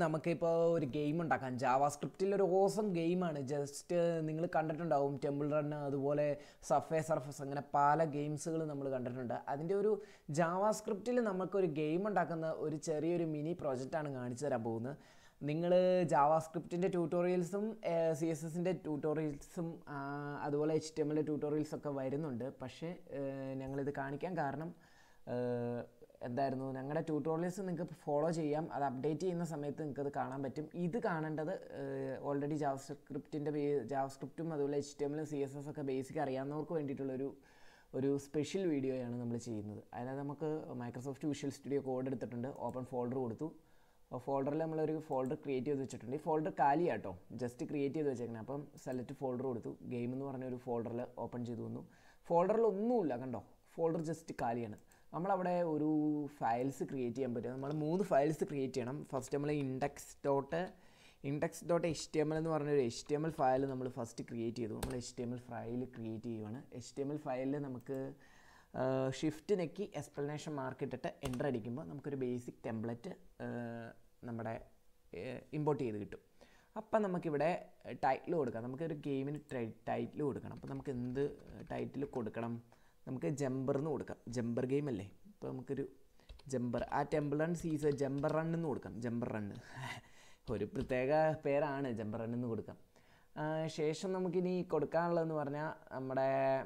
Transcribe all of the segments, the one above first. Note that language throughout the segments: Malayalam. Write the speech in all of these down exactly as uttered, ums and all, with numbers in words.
നമുക്കിപ്പോൾ ഒരു ഗെയിം ഉണ്ടാക്കാം. ജാവാസ്ക്രിപ്റ്റിൽ ഒരു ഓസം ഗെയിമാണ്. ജസ്റ്റ് നിങ്ങൾ കണ്ടിട്ടുണ്ടാവും, ടെമ്പിൾ റൺ, അതുപോലെ സബ്വേ സർഫസ്, അങ്ങനെ പല ഗെയിംസുകൾ നമ്മൾ കണ്ടിട്ടുണ്ട്. അതിൻ്റെ ഒരു ജാവാസ്ക്രിപ്റ്റിൽ നമുക്കൊരു ഗെയിം ഉണ്ടാക്കുന്ന ഒരു ചെറിയൊരു മിനി പ്രോജക്റ്റാണ് കാണിച്ചു തരാൻ പോകുന്നത്. നിങ്ങൾ ജാവാസ്ക്രിപ്റ്റിൻ്റെ ട്യൂട്ടോറിയൽസും സി എസ് എസിൻ്റെ ട്യൂട്ടോറിയൽസും അതുപോലെ എച്ച് ടി എം എൽ ട്യൂട്ടോറിയൽസൊക്കെ വരുന്നുണ്ട്. പക്ഷേ ഞങ്ങളിത് കാണിക്കാൻ കാരണം എന്തായിരുന്നു, ഞങ്ങളുടെ ട്യൂട്ടോറിയൽസ് നിങ്ങൾക്ക് ഫോളോ ചെയ്യാം. അത് അപ്ഡേറ്റ് ചെയ്യുന്ന സമയത്ത് നിങ്ങൾക്ക് അത് കാണാൻ പറ്റും. ഇത് കാണേണ്ടത് ഓൾറെഡി ജാവാസ്ക്രിപ്റ്റിൻ്റെ ബേ ജാവാസ്ക്രിപ്റ്റും അതുപോലെ H T M L C S S ഒക്കെ ബേസിക് അറിയാവുന്നവർക്ക് വേണ്ടിയിട്ടുള്ളൊരു ഒരു സ്പെഷ്യൽ വീഡിയോയാണ് നമ്മൾ ചെയ്യുന്നത്. അതിനകത്ത് നമുക്ക് മൈക്രോസോഫ്റ്റ് വിഷ്വൽ സ്റ്റുഡിയോ കോഡ് എടുത്തിട്ടുണ്ട്, ഓപ്പൺ ഫോൾഡർ കൊടുത്തു. ഫോൾഡറിൽ നമ്മളൊരു ഫോൾഡർ ക്രിയേറ്റ് ചെയ്ത് വെച്ചിട്ടുണ്ട്. ഈ ഫോൾഡർ കാലിയാട്ടോ, ജസ്റ്റ് ക്രിയേറ്റ് ചെയ്ത് വെച്ചേക്കണം. അപ്പം സെലക്ട് ഫോൾഡർ കൊടുത്തു, ഗെയിം എന്ന് പറഞ്ഞൊരു ഫോൾഡറിൽ ഓപ്പൺ ചെയ്തു വന്നു. ഫോൾഡറിൽ ഒന്നുമില്ല, കണ്ടോ, ഫോൾഡർ ജസ്റ്റ് കാലിയാണ്. നമ്മളവിടെ ഒരു ഫയൽസ് ക്രിയേറ്റ് ചെയ്യാൻ പറ്റും. നമ്മൾ മൂന്ന് ഫയൽസ് ക്രിയേറ്റ് ചെയ്യണം. ഫസ്റ്റ് നമ്മൾ index dot index dot H T M L എന്ന് പറഞ്ഞൊരു H T M L file നമ്മൾ ഫസ്റ്റ് ക്രിയേറ്റ് ചെയ്തു. നമ്മൾ H T M L file create ചെയ്യുവാണ്. എച്ച് ടി എം എൽ ഫയലിൽ നമുക്ക് ഷിഫ്റ്റ് നെക്കി എക്സ്പ്ലനേഷൻ മാർക്ക് ഇട്ടിട്ട് എൻ്റർ അടിക്കുമ്പോൾ നമുക്കൊരു ബേസിക് ടെംപ്ലേറ്റ് നമ്മുടെ ഇമ്പോർട്ട് ചെയ്ത് കിട്ടും. അപ്പം നമുക്കിവിടെ ടൈറ്റിൽ കൊടുക്കാം. നമുക്കൊരു ഗെയിമിന് ടൈറ്റിൽ കൊടുക്കണം. അപ്പോൾ നമുക്ക് എന്ത് ടൈറ്റിൽ കൊടുക്കണം? നമുക്ക് ജമ്പർ എന്ന് കൊടുക്കാം. ജമ്പർ ഗെയിം അല്ലേ, ഇപ്പോൾ നമുക്കൊരു ജമ്പർ, ആ ടെമ്പിൾ റൺ സീസ് ജമ്പർ റൺ എന്ന് കൊടുക്കാം. ജമ്പർ റണ്ണ് ഒരു പ്രത്യേക പേരാണ്, ജമ്പർ റൺ എന്ന് കൊടുക്കാം. ശേഷം നമുക്കിനി കൊടുക്കാനുള്ളതെന്ന് പറഞ്ഞാൽ നമ്മുടെ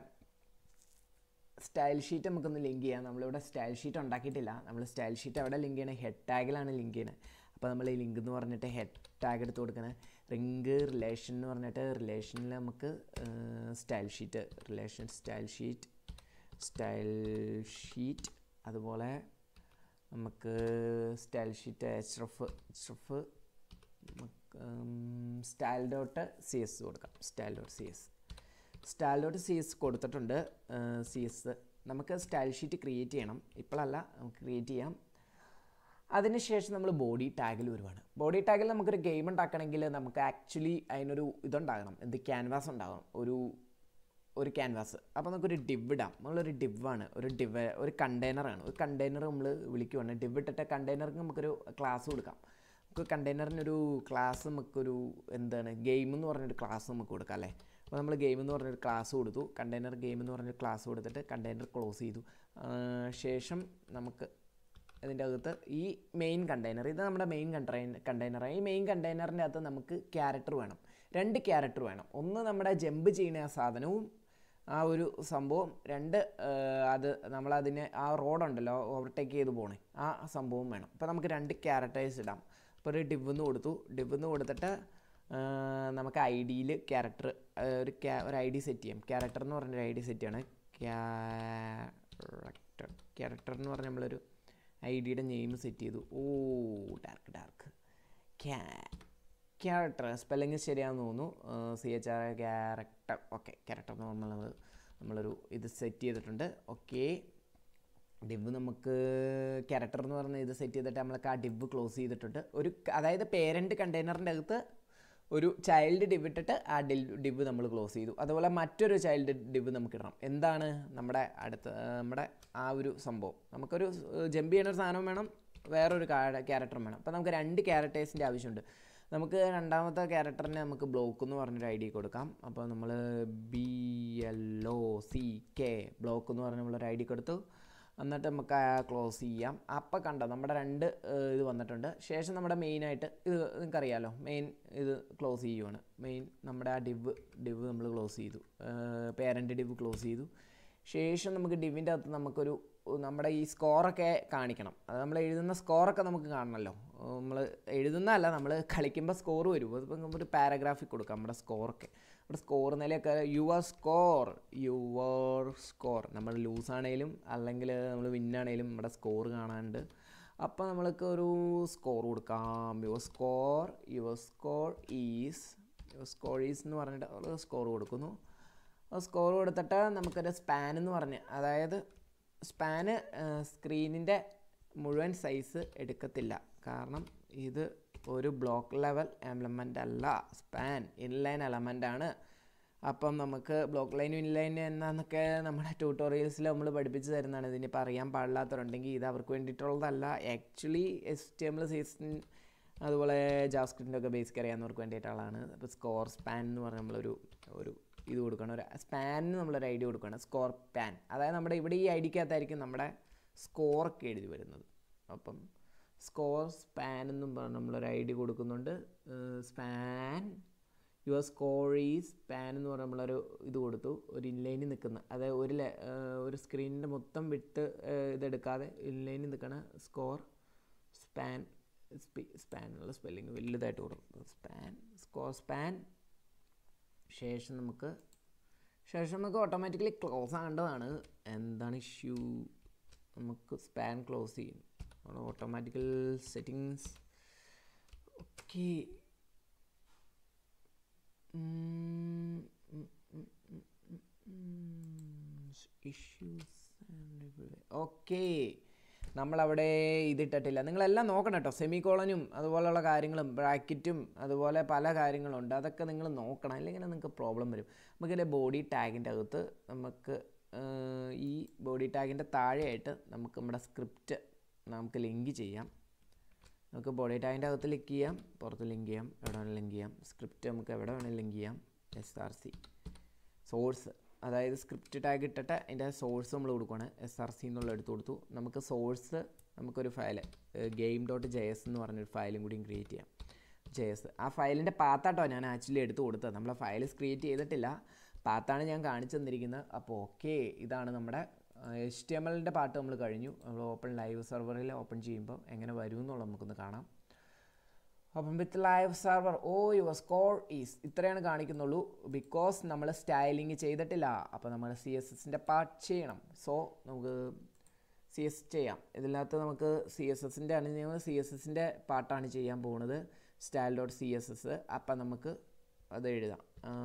സ്റ്റൈൽ ഷീറ്റ് നമുക്കൊന്ന് ലിങ്ക് ചെയ്യാം. നമ്മളിവിടെ സ്റ്റൈൽ ഷീറ്റ് ഉണ്ടാക്കിയിട്ടില്ല. നമ്മൾ സ്റ്റൈൽ ഷീറ്റ് എവിടെ ലിങ്ക് ചെയ്യണത്? ഹെഡ് ടാഗിലാണ് ലിങ്ക് ചെയ്യുന്നത്. അപ്പോൾ നമ്മൾ ഈ ലിങ്ക് എന്ന് പറഞ്ഞിട്ട് ഹെഡ് ടാഗ് എടുത്ത് കൊടുക്കണേ. റിങ്ക് റിലേഷൻ എന്ന് പറഞ്ഞിട്ട് റിലേഷനിൽ നമുക്ക് style sheet, relation style sheet style sheet അതുപോലെ നമുക്ക് style sheet H F H F style dot C S കൊടുക്കാം. Style dot C S style dot C S കൊടുത്തിട്ടുണ്ട്. സി എസ് നമുക്ക് സ്റ്റൈൽ ഷീറ്റ് ക്രിയേറ്റ് ചെയ്യണം. ഇപ്പോഴല്ല, നമുക്ക് ക്രിയേറ്റ് ചെയ്യാം. അതിനുശേഷം നമ്മൾ ബോഡി ടാഗിൽ വരുവാണ്. ബോഡി ടാഗിൽ നമുക്കൊരു ഗെയിം ഉണ്ടാക്കണമെങ്കിൽ നമുക്ക് ആക്ച്വലി അതിനൊരു ഇതുണ്ടാകണം, എന്ത് ക്യാൻവാസ് ഉണ്ടാകണം, ഒരു ഒരു ക്യാൻവാസ്. അപ്പോൾ നമുക്കൊരു ഡിവ് ഇടാം. നമ്മളൊരു ഡിവാണ്, ഒരു ഡിവ് ഒരു കണ്ടെയ്നറാണ്. ഒരു കണ്ടെയ്നർ നമ്മൾ വിളിക്കുവാണ്. ഡിവ് ഇട്ടിട്ട് കണ്ടെയ്നർക്ക് നമുക്കൊരു ക്ലാസ് കൊടുക്കാം. നമുക്ക് കണ്ടെയ്നറിനൊരു ക്ലാസ് നമുക്കൊരു എന്താണ് ഗെയിം എന്ന് പറഞ്ഞൊരു ക്ലാസ് നമുക്ക് കൊടുക്കാം അല്ലേ. അപ്പോൾ നമ്മൾ ഗെയിം എന്ന് പറഞ്ഞൊരു ക്ലാസ് കൊടുത്തു. കണ്ടെയ്നർ ഗെയിം എന്ന് പറഞ്ഞൊരു ക്ലാസ് കൊടുത്തിട്ട് കണ്ടെയ്നർ ക്ലോസ് ചെയ്തു. ശേഷം നമുക്ക് ഇതിൻ്റെ അകത്ത് ഈ മെയിൻ കണ്ടെയ്നർ, ഇത് നമ്മുടെ മെയിൻ കണ്ടെയ്നർ കണ്ടെയ്നറാണ്. ഈ മെയിൻ കണ്ടെയ്നറിൻ്റെ അകത്ത് നമുക്ക് ക്യാരക്ടർ വേണം, രണ്ട് ക്യാരക്ടർ വേണം. ഒന്ന് നമ്മുടെ ജമ്പ് ചെയ്യുന്ന ആ സാധനവും ആ ഒരു സംഭവം, രണ്ട് അത് നമ്മളതിന് ആ റോഡുണ്ടല്ലോ ഓവർടേക്ക് ചെയ്ത് പോകണേ, ആ സംഭവം വേണം. അപ്പോൾ നമുക്ക് രണ്ട് ക്യാരക്ടേഴ്സ് ഇടാം. അപ്പോൾ ഒരു ഡിവ് എന്ന് കൊടുത്തു. ഡിവ് എന്ന് കൊടുത്തിട്ട് നമുക്ക് ഐ ഡിയിൽ ക്യാരക്ടർ ഒരു ക്യാ ഒരു ഐ ഡി സെറ്റ് ചെയ്യാം. ക്യാരക്ടർ എന്ന് പറഞ്ഞൊരു ഐ ഡി സെറ്റ് ചെയ്യണം. ക്യാരക്ടർ ക്യാരക്ടർ എന്ന് പറഞ്ഞാൽ നമ്മളൊരു ഐ ഡിയുടെ നെയിം സെറ്റ് ചെയ്തു. ഓ ഡാർക്ക് ഡാർക്ക് ക്യാ ക്യാരക്ടർ സ്പെല്ലിങ് ശരിയാണെന്ന് തോന്നുന്നു. C H R character. Okay, character എന്ന് നമ്മൾ നമ്മളൊരു ഇത് സെറ്റ് ചെയ്തിട്ടുണ്ട്. ഓക്കെ, ഡിവ് നമുക്ക് ക്യാരക്ടർ എന്ന് പറഞ്ഞ ഇത് സെറ്റ് ചെയ്തിട്ട് നമ്മൾക്ക് ആ ഡിവ് ക്ലോസ് ചെയ്തിട്ടുണ്ട്. ഒരു അതായത് പേരൻറ്റ് കണ്ടെയ്നറിൻ്റെ അകത്ത് ഒരു ചൈൽഡ് ഡിവ് ഇട്ടിട്ട് ആ ഡി ഡിവ് നമ്മൾ ക്ലോസ് ചെയ്തു. അതുപോലെ മറ്റൊരു ചൈൽഡ് ഡിവ് നമുക്ക് ഇടണം. എന്താണ് നമ്മുടെ അടുത്ത നമ്മുടെ ആ ഒരു സംഭവം, നമുക്കൊരു ജമ്പ് ചെയ്യുന്ന ഒരു സാധനം വേണം, വേറൊരു ക്യാരക്ടറും വേണം. അപ്പോൾ നമുക്ക് രണ്ട് ക്യാരക്ടേഴ്സിൻ്റെ ആവശ്യമുണ്ട്. നമുക്ക് രണ്ടാമത്തെ ക്യാരക്ടറിനെ നമുക്ക് ബ്ലോക്ക് എന്ന് പറഞ്ഞൊരു ഐ ഡി കൊടുക്കാം. അപ്പോൾ നമ്മൾ B L O C K block എന്ന് പറഞ്ഞ് നമ്മളൊരു ഐ ഡി കൊടുത്തു. എന്നിട്ട് നമുക്ക് ക്ലോസ് ചെയ്യാം. അപ്പം കണ്ടോ നമ്മുടെ രണ്ട് ഇത് വന്നിട്ടുണ്ട്. ശേഷം നമ്മുടെ മെയിനായിട്ട് ഇത് നിങ്ങൾക്കറിയാമല്ലോ, മെയിൻ ഇത് ക്ലോസ് ചെയ്യുവാണ്. മെയിൻ നമ്മുടെ ആ ഡിവ് ഡിവ് നമ്മൾ ക്ലോസ് ചെയ്തു, പേരൻ്റ് ഡിവ് ക്ലോസ് ചെയ്തു. ശേഷം നമുക്ക് ഡിവിൻ്റെ അകത്ത് നമുക്കൊരു നമ്മുടെ ഈ സ്കോറൊക്കെ കാണിക്കണം. അത് നമ്മൾ എഴുതുന്ന സ്കോറൊക്കെ നമുക്ക് കാണണമല്ലോ. നമ്മൾ എഴുതുന്നതല്ല, നമ്മൾ കളിക്കുമ്പോൾ സ്കോർ വരും. അതിപ്പോൾ നമുക്കൊരു പാരഗ്രാഫിൽ കൊടുക്കാം നമ്മുടെ സ്കോറൊക്കെ. നമ്മുടെ സ്കോർ നിലയൊക്കെ യുവർ സ്കോർ യുവർ സ്കോർ നമ്മൾ ലൂസാണേലും അല്ലെങ്കിൽ നമ്മൾ വിന്നാണേലും നമ്മുടെ സ്കോർ കാണാനുണ്ട്. അപ്പോൾ നമ്മൾക്ക് ഒരു സ്കോർ കൊടുക്കാം. Your score your score is your score is എന്ന് പറഞ്ഞിട്ട് നമ്മൾ സ്കോർ കൊടുക്കുന്നു. സ്കോർ കൊടുത്തിട്ട് നമുക്കൊരു സ്പാൻ എന്ന് പറഞ്ഞ്, അതായത് സ്പാന് സ്ക്രീനിൻ്റെ മുഴുവൻ സൈസ് എടുക്കത്തില്ല, കാരണം ഇത് ഒരു ബ്ലോക്ക് ലെവൽ എലമെൻ്റ് അല്ല, സ്പാൻ ഇൻലൈൻ എലമെൻ്റ് ആണ്. അപ്പം നമുക്ക് ബ്ലോക്ക് ലൈനും ഇൻലൈനും എന്നാന്നൊക്കെ നമ്മുടെ ട്യൂട്ടോറിയൽസിൽ നമ്മൾ പഠിപ്പിച്ച് തരുന്നതാണ്. ഇതിനിപ്പോൾ അറിയാൻ പാടില്ലാത്തവരുണ്ടെങ്കിൽ ഇത് അവർക്ക് വേണ്ടിയിട്ടുള്ളതല്ല. Actually H T M L C S അതുപോലെ ജാവാസ്ക്രിപ്റ്റിൻ്റെ ഒക്കെ ബേസിക് അറിയാവുന്നവർക്ക് വേണ്ടിയിട്ടാണ്. അപ്പോൾ സ്കോർ സ്പാൻ എന്ന് പറഞ്ഞാൽ നമ്മളൊരു ഒരു ഇത് കൊടുക്കണം, ഒരു സ്പാനിന് നമ്മളൊരു ഐ ഡി കൊടുക്കണം, സ്കോർ പാൻ. അതായത് നമ്മുടെ ഇവിടെ ഈ ഐ ഡിക്കകത്തായിരിക്കും നമ്മുടെ സ്കോറൊക്കെ എഴുതി വരുന്നത്. അപ്പം സ്കോർ സ്പാൻ എന്നും പറഞ്ഞ് നമ്മളൊരു ഐ ഡി കൊടുക്കുന്നുണ്ട്. Span your score is span എന്ന് പറഞ്ഞാൽ നമ്മളൊരു ഇത് കൊടുത്തു, ഒരു ഇൻലൈനിൽ നിൽക്കുന്ന, അതായത് ഒരു ഒരു സ്ക്രീനിൻ്റെ മൊത്തം വിട്ട് ഇതെടുക്കാതെ ഇൻലൈനിൽ നിൽക്കണ സ്കോർ സ്പാൻ. സ്പി സ്പാനുള്ള സ്പെല്ലിങ് വലുതായിട്ട് കൊടുക്കും, സ്പാൻ സ്കോർ സ്പാൻ. ശേഷം നമുക്ക് ശേഷം നമുക്ക് ഓട്ടോമാറ്റിക്കലി ക്ലോസ് ആകേണ്ടതാണ്. എന്താണ് ഇഷ്യൂ? നമുക്ക് സ്പാൻ ക്ലോസ് ചെയ്യും, automatical settings. Okay, issues. Okay, നമ്മളവിടെ ഇതിട്ടിട്ടില്ല. നിങ്ങളെല്ലാം നോക്കണം കേട്ടോ. സെമി കോളനും അതുപോലെയുള്ള കാര്യങ്ങളും ബ്രാക്കറ്റും അതുപോലെ പല കാര്യങ്ങളുണ്ട്, അതൊക്കെ നിങ്ങൾ നോക്കണം, അല്ലെങ്കിൽ നിങ്ങൾക്ക് പ്രോബ്ലം വരും. നമുക്കിതിൻ്റെ ബോഡി ടാഗിൻ്റെ അകത്ത് നമുക്ക് ഈ ബോഡി ടാഗിൻ്റെ താഴെയായിട്ട് നമുക്ക് നമ്മുടെ സ്ക്രിപ്റ്റ് നമുക്ക് ലിങ്ക് ചെയ്യാം. നമുക്ക് ബോഡി ടാഗിൻ്റെ അകത്ത് ലിങ്ക് ചെയ്യാം, പുറത്ത് ലിങ്ക് ചെയ്യാം, എവിടെ വേണമെങ്കിലും ലിങ്ക് ചെയ്യാം. സ്ക്രിപ്റ്റ് നമുക്ക് എവിടെ വേണമെങ്കിലും ലിങ്ക് ചെയ്യാം. എസ് ആർ സി സോഴ്സ്, അതായത് സ്ക്രിപ്റ്റ് ടാഗ് ഇട്ടിട്ട് അതിൻ്റെ സോഴ്സ് നമ്മൾ കൊടുക്കുകയാണ്. എസ് ആർ സി എന്നുള്ള എടുത്ത് കൊടുത്തു. നമുക്ക് സോഴ്സ് നമുക്കൊരു file game dot J S എന്ന് പറഞ്ഞൊരു ഫയലും കൂടിയും ക്രിയേറ്റ് ചെയ്യാം. ജെ എസ് ആ ഫയലിൻ്റെ പാത്താട്ടോ ഞാൻ ആക്ച്വലി എടുത്ത് കൊടുത്തത്. നമ്മൾ ഫയൽ ക്രിയേറ്റ് ചെയ്തിട്ടില്ല, പാത്താണ് ഞാൻ കാണിച്ചു തന്നിരിക്കുന്നത്. അപ്പോൾ ഓക്കെ, ഇതാണ് നമ്മുടെ എച്ച് ടി എം എല്ലിൻ്റെ പാട്ട് നമ്മൾ കഴിഞ്ഞു. നമ്മൾ ഓപ്പൺ ലൈവ് സെർവറിൽ ഓപ്പൺ ചെയ്യുമ്പോൾ എങ്ങനെ വരും എന്നുള്ളത് നമുക്കൊന്ന് കാണാം. അപ്പം with live server oh your score is ഇത്രയാണ് കാണിക്കുന്നുള്ളൂ, ബിക്കോസ് നമ്മൾ സ്റ്റൈലിങ് ചെയ്തിട്ടില്ല. അപ്പോൾ നമ്മൾ സി എസ് എസിൻ്റെ പാർട്ട് ചെയ്യണം. സോ നമുക്ക് സി എസ് ചെയ്യാം. ഇതിനകത്ത് നമുക്ക് സി എസ് എസിൻ്റെ ആണ് ഞങ്ങൾ സി എസ് എസിൻ്റെ പാർട്ടാണ് ചെയ്യാൻ പോകുന്നത്, style dot C S S. അപ്പം നമുക്ക് അത് എഴുതാം,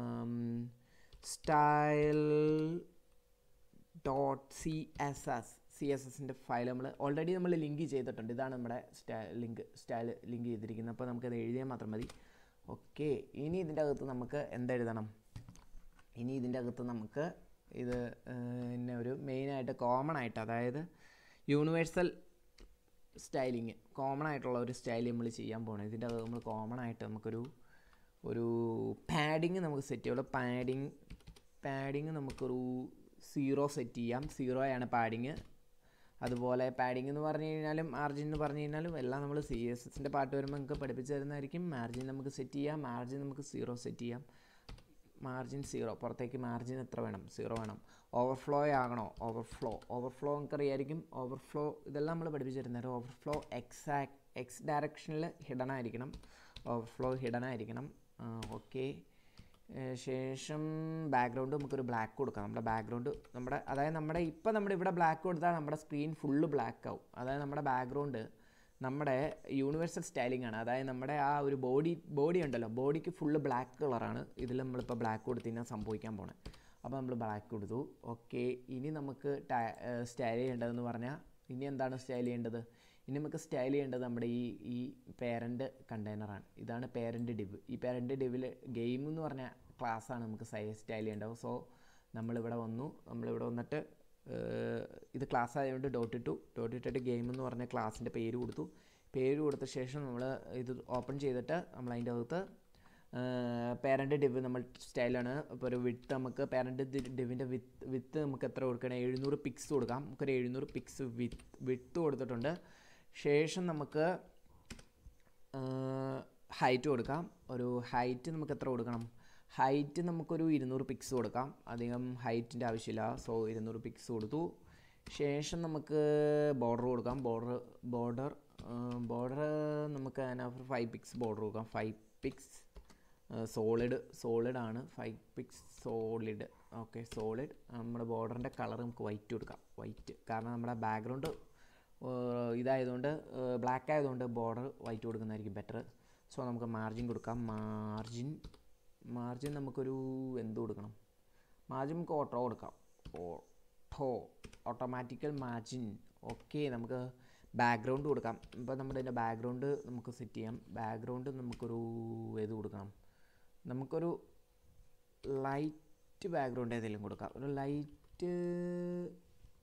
style dot C S S. C S എസിൻ്റെ ഫയൽ നമ്മൾ ഓൾറെഡി നമ്മൾ ലിങ്ക് ചെയ്തിട്ടുണ്ട്. ഇതാണ് നമ്മുടെ സ്റ്റൈ ലിങ്ക് സ്റ്റൈൽ ലിങ്ക് ചെയ്തിരിക്കുന്നത്. അപ്പോൾ നമുക്കത് എഴുതിയാൽ മാത്രം മതി. ഓക്കെ, ഇനി ഇതിൻ്റെ അകത്ത് നമുക്ക് എന്തെഴുതണം? ഇനി ഇതിൻ്റെ അകത്ത് നമുക്ക് ഇത് പിന്നെ ഒരു മെയിനായിട്ട് കോമൺ ആയിട്ട്, അതായത് യൂണിവേഴ്സൽ സ്റ്റൈലിങ്, കോമൺ ആയിട്ടുള്ള ഒരു സ്റ്റൈൽ നമ്മൾ ചെയ്യാൻ പോകണം. ഇതിൻ്റെ അകത്ത് നമ്മൾ കോമൺ ആയിട്ട് നമുക്കൊരു ഒരു പാഡിങ് നമുക്ക് സെറ്റ് ചെയ്യാം. പാഡിങ് പാഡിങ് നമുക്കൊരു സീറോ സെറ്റ് ചെയ്യാം. സീറോയാണ് പാഡിങ്. അതുപോലെ പാഡിങ് എന്ന് പറഞ്ഞു കഴിഞ്ഞാലും മാർജിൻ എന്ന് പറഞ്ഞു കഴിഞ്ഞാലും എല്ലാം നമ്മൾ സി എസ് എസിൻ്റെ പാട്ട് വരുമ്പോൾ നമുക്ക് പഠിപ്പിച്ച് തരുന്നതായിരിക്കും. മാർജിൻ നമുക്ക് സെറ്റ് ചെയ്യാം, മാർജിൻ നമുക്ക് സീറോ സെറ്റ് ചെയ്യാം. മാർജിൻ സീറോ, പുറത്തേക്ക് മാർജിൻ എത്ര വേണം? സീറോ വേണം. ഓവർഫ്ലോ ആകണോ? ഓവർഫ്ലോ ഓവർഫ്ലോ നമുക്കറിയായിരിക്കും. ഓവർഫ്ലോ ഇതെല്ലാം നമ്മൾ പഠിപ്പിച്ച് തരുന്നത്. ഓവർഫ്ലോ എക്സാക്ട് എക്സ് ഡയറക്ഷനിൽ ഹിഡൻ ആയിരിക്കണം. ഓവർഫ്ലോ ഹിഡൻ ആയിരിക്കണം. ഓക്കെ, ശേഷം ബാക്ക്ഗ്രൗണ്ട് നമുക്കൊരു ബ്ലാക്ക് കൊടുക്കാം. നമ്മുടെ ബാക്ക്ഗ്രൗണ്ട് നമ്മുടെ അതായത് നമ്മുടെ ഇപ്പം നമ്മുടെ ഇവിടെ ബ്ലാക്ക് കൊടുത്താൽ നമ്മുടെ സ്ക്രീൻ ഫുള്ള് ബ്ലാക്ക് ആവും. അതായത് നമ്മുടെ ബാക്ക്ഗ്രൗണ്ട് നമ്മുടെ യൂണിവേഴ്സൽ സ്റ്റൈലിംഗ് ആണ്. അതായത് നമ്മുടെ ആ ഒരു ബോഡി ബോഡി ഉണ്ടല്ലോ, ബോഡിക്ക് ഫുള്ള് ബ്ലാക്ക് കളറാണ്. ഇതിൽ നമ്മളിപ്പോൾ ബ്ലാക്ക് കൊടുത്ത് കഴിഞ്ഞാൽ സംഭവിക്കാൻ പോണേ. അപ്പോൾ നമ്മൾ ബ്ലാക്ക് കൊടുത്തു. ഓക്കെ, ഇനി നമുക്ക് സ്റ്റൈൽ ചെയ്യേണ്ടതെന്ന് പറഞ്ഞാൽ ഇനി എന്താണ് സ്റ്റൈൽ ചെയ്യേണ്ടത്? ഇനി നമുക്ക് സ്റ്റൈൽ ചെയ്യേണ്ടത് നമ്മുടെ ഈ ഈ പേരൻറ്റ് കണ്ടെയ്നറാണ്. ഇതാണ് പേരൻറ്റ് ഡിവ്. ഈ പേരൻറ്റ് ഡിവിൽ ഗെയിം എന്ന് പറഞ്ഞ ക്ലാസ്സാണ് നമുക്ക് സ്റ്റൈൽ ചെയ്യേണ്ടത്. സോ നമ്മളിവിടെ വന്നു, നമ്മളിവിടെ വന്നിട്ട് ഇത് ക്ലാസ് ആയതുകൊണ്ട് ഡോട്ട് ഇട്ടു. ഡോട്ട് ഇട്ടിട്ട് ഗെയിം എന്ന് പറഞ്ഞ ക്ലാസ്സിൻ്റെ പേര് കൊടുത്തു. പേര് കൊടുത്ത ശേഷം നമ്മൾ ഇത് ഓപ്പൺ ചെയ്തിട്ട് നമ്മൾ അതിൻ്റെ അകത്ത് പേരൻറ്റ് ഡിവ് നമ്മൾ സ്റ്റൈലാണ്. ഇപ്പോൾ ഒരു വിത്ത് നമുക്ക് പേരൻറ്റ് ഡിവിൻ്റെ വിത്ത് വിത്ത് നമുക്ക് എത്ര കൊടുക്കണം? എഴുന്നൂറ് പിക്സ് കൊടുക്കാം. നമുക്കൊരു എഴുന്നൂറ് പിക്സ് വിത്ത് വിത്ത് കൊടുത്തിട്ടുണ്ട്. ശേഷം നമുക്ക് ഹൈറ്റ് കൊടുക്കാം. ഒരു ഹൈറ്റ് നമുക്ക് എത്ര കൊടുക്കണം? ഹൈറ്റ് നമുക്കൊരു ഇരുന്നൂറ് പിക്സ് കൊടുക്കാം. അധികം ഹൈറ്റിൻ്റെ ആവശ്യമില്ല. സോ ഇരുന്നൂറ് പിക്സ് കൊടുത്തു. ശേഷം നമുക്ക് ബോർഡർ കൊടുക്കാം. ബോർഡർ ബോർഡർ ബോർഡർ നമുക്ക് അതിനകത്ത് ഫൈവ് പിക്സ് ബോർഡർ കൊടുക്കാം. ഫൈവ് പിക്സ് സോളിഡ് സോളിഡാണ്. Five pix solid. Okay, solid. നമ്മുടെ ബോർഡറിൻ്റെ കളർ നമുക്ക് വൈറ്റ് കൊടുക്കാം. വൈറ്റ്, കാരണം നമ്മുടെ ബാക്ക്ഗ്രൗണ്ട് ഇതായതുകൊണ്ട് ബ്ലാക്ക് ആയതുകൊണ്ട് ബോർഡർ വൈറ്റ് കൊടുക്കുന്നതായിരിക്കും ബെറ്റർ. സോ നമുക്ക് മാർജിൻ കൊടുക്കാം. മാർജിൻ മാർജിൻ നമുക്കൊരു എന്ത് കൊടുക്കണം? മാർജിൻ നമുക്ക് ഓട്ടോ കൊടുക്കാം. Auto automatical margin. ഓക്കെ, നമുക്ക് ബാക്ക്ഗ്രൗണ്ട് കൊടുക്കാം. ഇപ്പോൾ നമ്മുടെ ഇതിൻ്റെ ബാക്ക്ഗ്രൗണ്ട് നമുക്ക് സെറ്റ് ചെയ്യാം. ബാക്ക്ഗ്രൗണ്ട് നമുക്കൊരു ഏത് കൊടുക്കണം? നമുക്കൊരു ലൈറ്റ് ബാക്ക്ഗ്രൗണ്ട് ഏതെങ്കിലും കൊടുക്കാം. ഒരു ലൈറ്റ്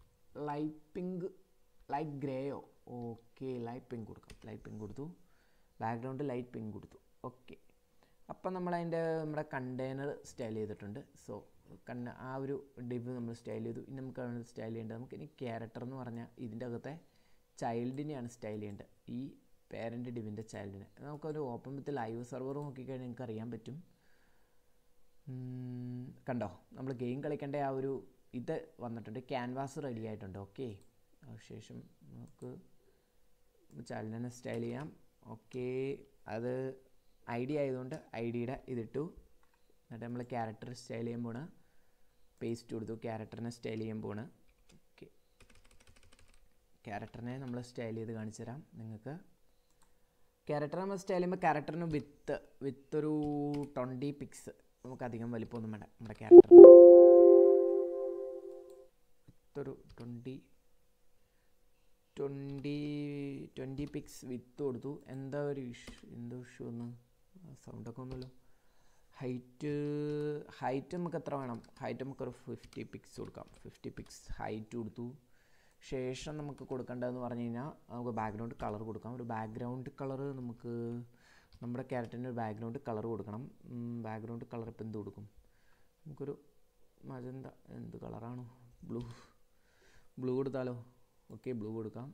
ലൈറ്റ് പിങ്ക്, ലൈറ്റ് ഗ്രേയോ. ഓക്കെ, ലൈറ്റ് പിങ്ക് കൊടുക്കാം. ലൈറ്റ് പിങ്ക് കൊടുത്തു. ബാക്ക്ഗ്രൗണ്ട് ലൈറ്റ് പിങ്ക് കൊടുത്തു. ഓക്കെ, അപ്പം നമ്മളതിൻ്റെ നമ്മുടെ കണ്ടെയ്നർ സ്റ്റൈൽ ചെയ്തിട്ടുണ്ട്. സോ കണ്ണ ആ ഒരു ഡിവ് നമ്മൾ സ്റ്റൈൽ ചെയ്തു. ഇനി നമുക്ക് അവിടെ സ്റ്റൈൽ ചെയ്യേണ്ടത്, നമുക്ക് ഇനി ക്യാരക്ടർ എന്ന് പറഞ്ഞാൽ ഇതിൻ്റെ അകത്തെ ചൈൽഡിനെയാണ് സ്റ്റൈൽ ചെയ്യേണ്ടത്. ഈ പേരൻ്റ് ഡിവിൻ്റെ ചൈൽഡിനെ നമുക്കൊരു ഓപ്പൺ വിത്ത് ലൈവ് സെർവർ നോക്കിക്കഴിഞ്ഞാൽ നിങ്ങൾക്ക് അറിയാൻ പറ്റും. കണ്ടോ, നമ്മൾ ഗെയിം കളിക്കേണ്ട ആ ഒരു ഇത് വന്നിട്ടുണ്ട്. ക്യാൻവാസ് റെഡി ആയിട്ടുണ്ട്. ഓക്കെ, അതിനുശേഷം നമുക്ക് ചൈൽഡിനെ സ്റ്റൈൽ ചെയ്യാം. ഓക്കെ, അത് ഐ ഡി ആയതുകൊണ്ട് ഐ ഡിയുടെ ഇതിട്ടു. എന്നിട്ട് നമ്മൾ ക്യാരക്ടർ സ്റ്റൈൽ ചെയ്യുമ്പോൾ പേസ്റ്റ് കൊടുത്തു. ക്യാരക്ടറിനെ സ്റ്റൈൽ ചെയ്യുമ്പോൾ ഓക്കെ, ക്യാരക്ടറിനെ നമ്മൾ സ്റ്റൈൽ ചെയ്ത് കാണിച്ചു തരാം നിങ്ങൾക്ക്. ക്യാരക്ടർ നമ്മൾ സ്റ്റൈൽ ചെയ്യുമ്പോൾ ക്യാരക്ടറിന് വിത്ത് വിത്തൊരു ട്വൻറ്റി പിക്സ്, നമുക്ക് അധികം വലിപ്പമൊന്നും വേണ്ട. നമ്മുടെ ക്യാരക്ടറിന് വിത്തൊരു twenty twenty twenty pix width കൊടുത്തു. എന്താ ഒരു ഇഷ്യൂ, എന്തോ ഇഷ്യൂ ഒന്ന് സൗണ്ടൊക്കെ ഒന്നുമല്ലോ. ഹൈറ്റ് ഹൈറ്റ് നമുക്ക് എത്ര വേണം? ഹൈറ്റ് നമുക്കൊരു ഫിഫ്റ്റി പിക്സ് കൊടുക്കാം. ഫിഫ്റ്റി പിക്സ് ഹൈറ്റ് കൊടുത്തു. ശേഷം നമുക്ക് കൊടുക്കേണ്ടതെന്ന് പറഞ്ഞു കഴിഞ്ഞാൽ നമുക്ക് ബാക്ക്ഗ്രൗണ്ട് കളർ കൊടുക്കാം. ഒരു ബാക്ക്ഗ്രൗണ്ട് കളർ നമുക്ക് നമ്മുടെ ക്യാരക്ടറിന് ഒരു ബാക്ക്ഗ്രൗണ്ട് കളർ കൊടുക്കണം. ബാക്ക്ഗ്രൗണ്ട് കളർ ഇപ്പം എന്ത് കൊടുക്കും? നമുക്കൊരു മജന്ത, എന്ത് കളറാണോ? ബ്ലൂ ബ്ലൂ കൊടുത്താലോ? ഓക്കെ, ബ്ലൂ കൊടുക്കാം.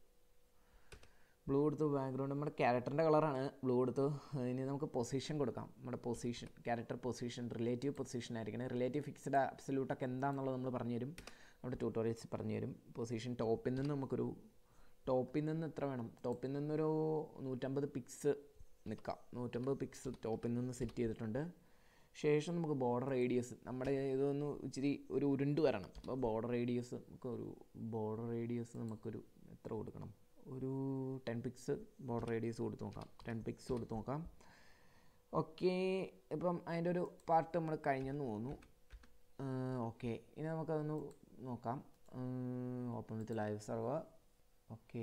ബ്ലൂ കൊടുത്തു. ബാക്ക്ഗ്രൗണ്ട് നമ്മുടെ ക്യാരക്ടറിൻ്റെ കളറാണ്, ബ്ലൂ കൊടുത്തു. ഇനി നമുക്ക് പൊസിഷൻ കൊടുക്കാം. നമ്മുടെ position, character position relative position ആയിരിക്കണം. റിലേറ്റീവ് ഫിക്സ്ഡ് അബ്സല്യൂട്ടൊക്കെ എന്താണെന്നുള്ളത് നമ്മൾ പറഞ്ഞുതരും, നമ്മുടെ ട്യൂട്ടോറിയൽസ് പറഞ്ഞുതരും. പൊസിഷൻ ടോപ്പിൽ നിന്ന് നമുക്കൊരു ടോപ്പിൽ നിന്ന് എത്ര വേണം? ടോപ്പിൽ നിന്നൊരു നൂറ്റമ്പത് പിക്സ് നിൽക്കാം. നൂറ്റമ്പത് പിക്സ് ടോപ്പിൽ നിന്ന് സെറ്റ് ചെയ്തിട്ടുണ്ട്. ശേഷം നമുക്ക് ബോർഡർ റേഡിയസ്, നമ്മുടെ ഇതൊന്ന് ഇച്ചിരി ഒരു ഉരുണ്ട് വരണം. അപ്പോൾ ബോർഡർ റേഡിയസ് നമുക്കൊരു ബോർഡർ റേഡിയസ് നമുക്കൊരു എത്ര കൊടുക്കണം? ഒരു ടെൻ പിക്സ് ബോർഡർ റേഡിയസ് കൊടുത്ത് നോക്കാം. ടെൻ പിക്സ് കൊടുത്ത് നോക്കാം. ഓക്കെ, ഇപ്പം അതിൻ്റെ ഒരു പാർട്ട് നമ്മൾ കഴിഞ്ഞെന്ന് തോന്നുന്നു. ഓക്കെ, ഇനി നമുക്കതൊന്ന് നോക്കാം. Open with live server. Okay,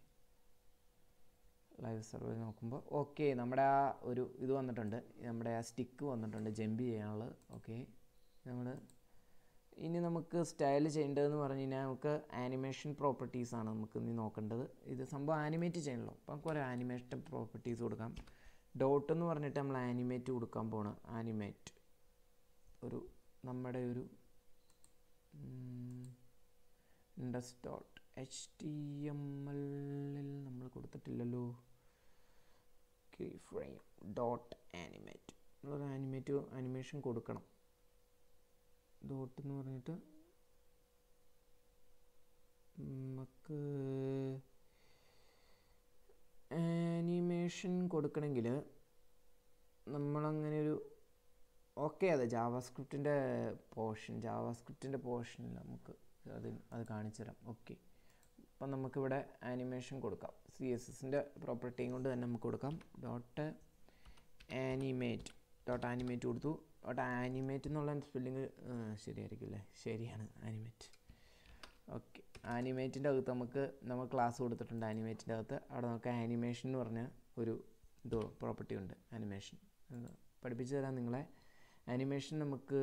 live server നോക്കുമ്പോൾ ഓക്കെ, നമ്മുടെ ആ ഒരു ഇത് വന്നിട്ടുണ്ട്. നമ്മുടെ ആ സ്റ്റിക്ക് വന്നിട്ടുണ്ട് ജമ്പ് ചെയ്യാനുള്ളത്. ഓക്കെ, നമ്മൾ ഇനി നമുക്ക് സ്റ്റൈൽ ചെയ്യേണ്ടതെന്ന് പറഞ്ഞു കഴിഞ്ഞാൽ നമുക്ക് ആനിമേഷൻ പ്രോപ്പർട്ടീസാണ് നമുക്ക് ഇനി നോക്കേണ്ടത്. ഇത് സംഭവം ആനിമേറ്റ് ചെയ്യണല്ലോ, അപ്പോൾ നമുക്ക് ഒരു ആനിമേഷൻ പ്രോപ്പർട്ടീസ് കൊടുക്കാം. ഡോട്ട് എന്ന് പറഞ്ഞിട്ട് നമ്മൾ ആനിമേറ്റ് കൊടുക്കാൻ പോകണം. ആനിമേറ്റ് ഒരു നമ്മുടെ ഒരു index dot H T M എല്ലിൽ നമ്മൾ കൊടുത്തിട്ടില്ലല്ലോ. കീ ഫ്രെയിം ഡോട്ട് ആനിമേറ്റ്, നമ്മളൊരു ആനിമേറ്റ് ആനിമേഷൻ കൊടുക്കണം. ഡോട്ട് എന്ന് പറഞ്ഞിട്ട് നമുക്ക് ആനിമേഷൻ കൊടുക്കണമെങ്കിൽ നമ്മളങ്ങനെ ഒരു ഓക്കെ, അതെ ജാവാസ്ക്രിപ്റ്റിൻ്റെ പോർഷൻ ജാവാസ്ക്രിപ്റ്റിൻ്റെ പോർഷനിൽ നമുക്ക് അത് അത് കാണിച്ചു തരാം. ഓക്കെ, അപ്പം നമുക്കിവിടെ ആനിമേഷൻ കൊടുക്കാം. സി എസ് എസിൻ്റെ പ്രോപ്പർട്ടിയും കൊണ്ട് തന്നെ നമുക്ക് കൊടുക്കാം. ഡോട്ട് ആനിമേറ്റ് ഡോട്ട് ആനിമേറ്റ് കൊടുത്തു. ഡോട്ട് ആനിമേറ്റ് എന്നുള്ള സ്പെല്ലിങ് ശരിയായിരിക്കും അല്ലേ? ശരിയാണ്, ആനിമേറ്റ്. ഓക്കെ, ആനിമേറ്റിൻ്റെ അകത്ത് നമുക്ക് നമ്മൾ ക്ലാസ് കൊടുത്തിട്ടുണ്ട്. ആനിമേറ്റിൻ്റെ അകത്ത് അവിടെ നമുക്ക് ആനിമേഷൻ എന്ന് പറഞ്ഞ ഒരു ഇത് പ്രോപ്പർട്ടി ഉണ്ട്. ആനിമേഷൻ പഠിപ്പിച്ചു തരാം നിങ്ങളെ. ആനിമേഷൻ നമുക്ക്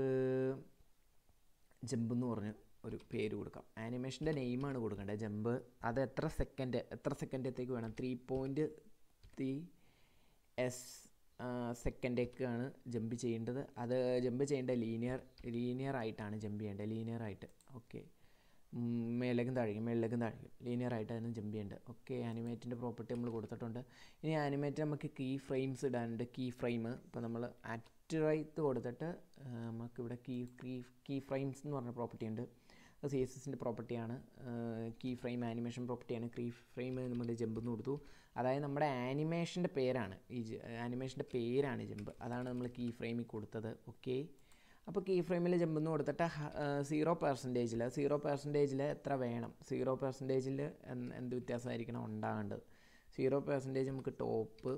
ജമ്പ് എന്ന് പറഞ്ഞ് ഒരു പേര് കൊടുക്കാം. ആനിമേഷൻ്റെ നെയിമാണ് കൊടുക്കേണ്ടത്, ജമ്പ്. അത് എത്ര സെക്കൻഡ് എത്ര സെക്കൻഡത്തേക്ക് വേണം? ത്രീ പോയിൻറ്റ് ത്രീ എസ് സെക്കൻഡേക്കാണ് ജമ്പ് ചെയ്യേണ്ടത്. അത് ജമ്പ് ചെയ്യേണ്ട ലീനിയർ ലീനിയർ ആയിട്ടാണ് ജമ്പ് ചെയ്യേണ്ടത്. ലീനിയർ ആയിട്ട്. ഓക്കെ, മേലേക്കും താഴേക്കും മേളിലേക്കും താഴേക്കും ലീനിയർ ആയിട്ട് അതിന് ജമ്പ് ചെയ്യേണ്ടത്. ഓക്കെ, ആനിമേറ്റിൻ്റെ പ്രോപ്പർട്ടി നമ്മൾ കൊടുത്തിട്ടുണ്ട്. ഇനി ആനിമേറ്റ് നമുക്ക് കീ ഫ്രെയിംസ് ഇടാനുണ്ട്. കീ ഫ്രെയിം ഇപ്പോൾ നമ്മൾ അറ്റ് റൈറ്റ് കൊടുത്തിട്ട് നമുക്കിവിടെ കീ കീ കീ ഫ്രെയിംസ് എന്ന് പറഞ്ഞ പ്രോപ്പർട്ടി ഉണ്ട്. അത് സി എസ് എസിൻ്റെ പ്രോപ്പർട്ടിയാണ്. കീ ഫ്രെയിം ആനിമേഷൻ പ്രോപ്പർട്ടിയാണ്. കീ ഫ്രെയിം നമ്മൾ ജമ്പ് എന്ന് കൊടുത്തു. അതായത് നമ്മുടെ ആനിമേഷൻ്റെ പേരാണ് ഈ ആനിമേഷൻ്റെ പേരാണ് ജമ്പ്. അതാണ് നമ്മൾ കീ ഫ്രെയിമിൽ കൊടുത്തത്. ഓക്കെ, അപ്പോൾ കീ ഫ്രെയിമിൽ ജമ്പ് എന്ന് കൊടുത്തിട്ട് സീറോ പെർസെൻറ്റേജിൽ സീറോ പെർസെൻറ്റേജിൽ എത്ര വേണം? സീറോ പെർസെൻറ്റേജിൽ എന്ത് വ്യത്യാസമായിരിക്കണം ഉണ്ടാകേണ്ടത്? സീറോ പെർസെൻറ്റേജ് നമുക്ക് ടോപ്പ്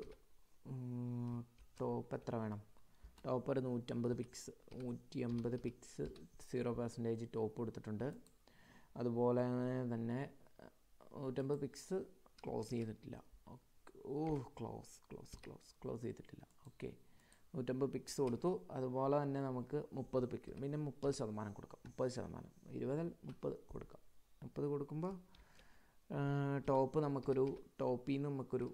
ടോപ്പ് എത്ര വേണം? ടോപ്പ് ഒരു നൂറ്റമ്പത് പിക്സ് നൂറ്റി അമ്പത് പിക്സ് സീറോ പെർസെൻറ്റേജ് ടോപ്പ് കൊടുത്തിട്ടുണ്ട്. അതുപോലെ തന്നെ നൂറ്റമ്പത് പിക്സ് ക്ലോസ് ചെയ്തിട്ടില്ല. Oh close close close close ചെയ്തിട്ടില്ല. ഓക്കെ, നൂറ്റമ്പത് പിക്സ് കൊടുത്തു. അതുപോലെ തന്നെ നമുക്ക് മുപ്പത് പിക്സ് പിന്നെ മുപ്പത് ശതമാനം കൊടുക്കാം. മുപ്പത് ശതമാനം ഇരുപതിൽ മുപ്പത് കൊടുക്കാം. മുപ്പത് കൊടുക്കുമ്പോൾ ടോപ്പ് നമുക്കൊരു ടോപ്പിൽ നിന്ന് നമുക്കൊരു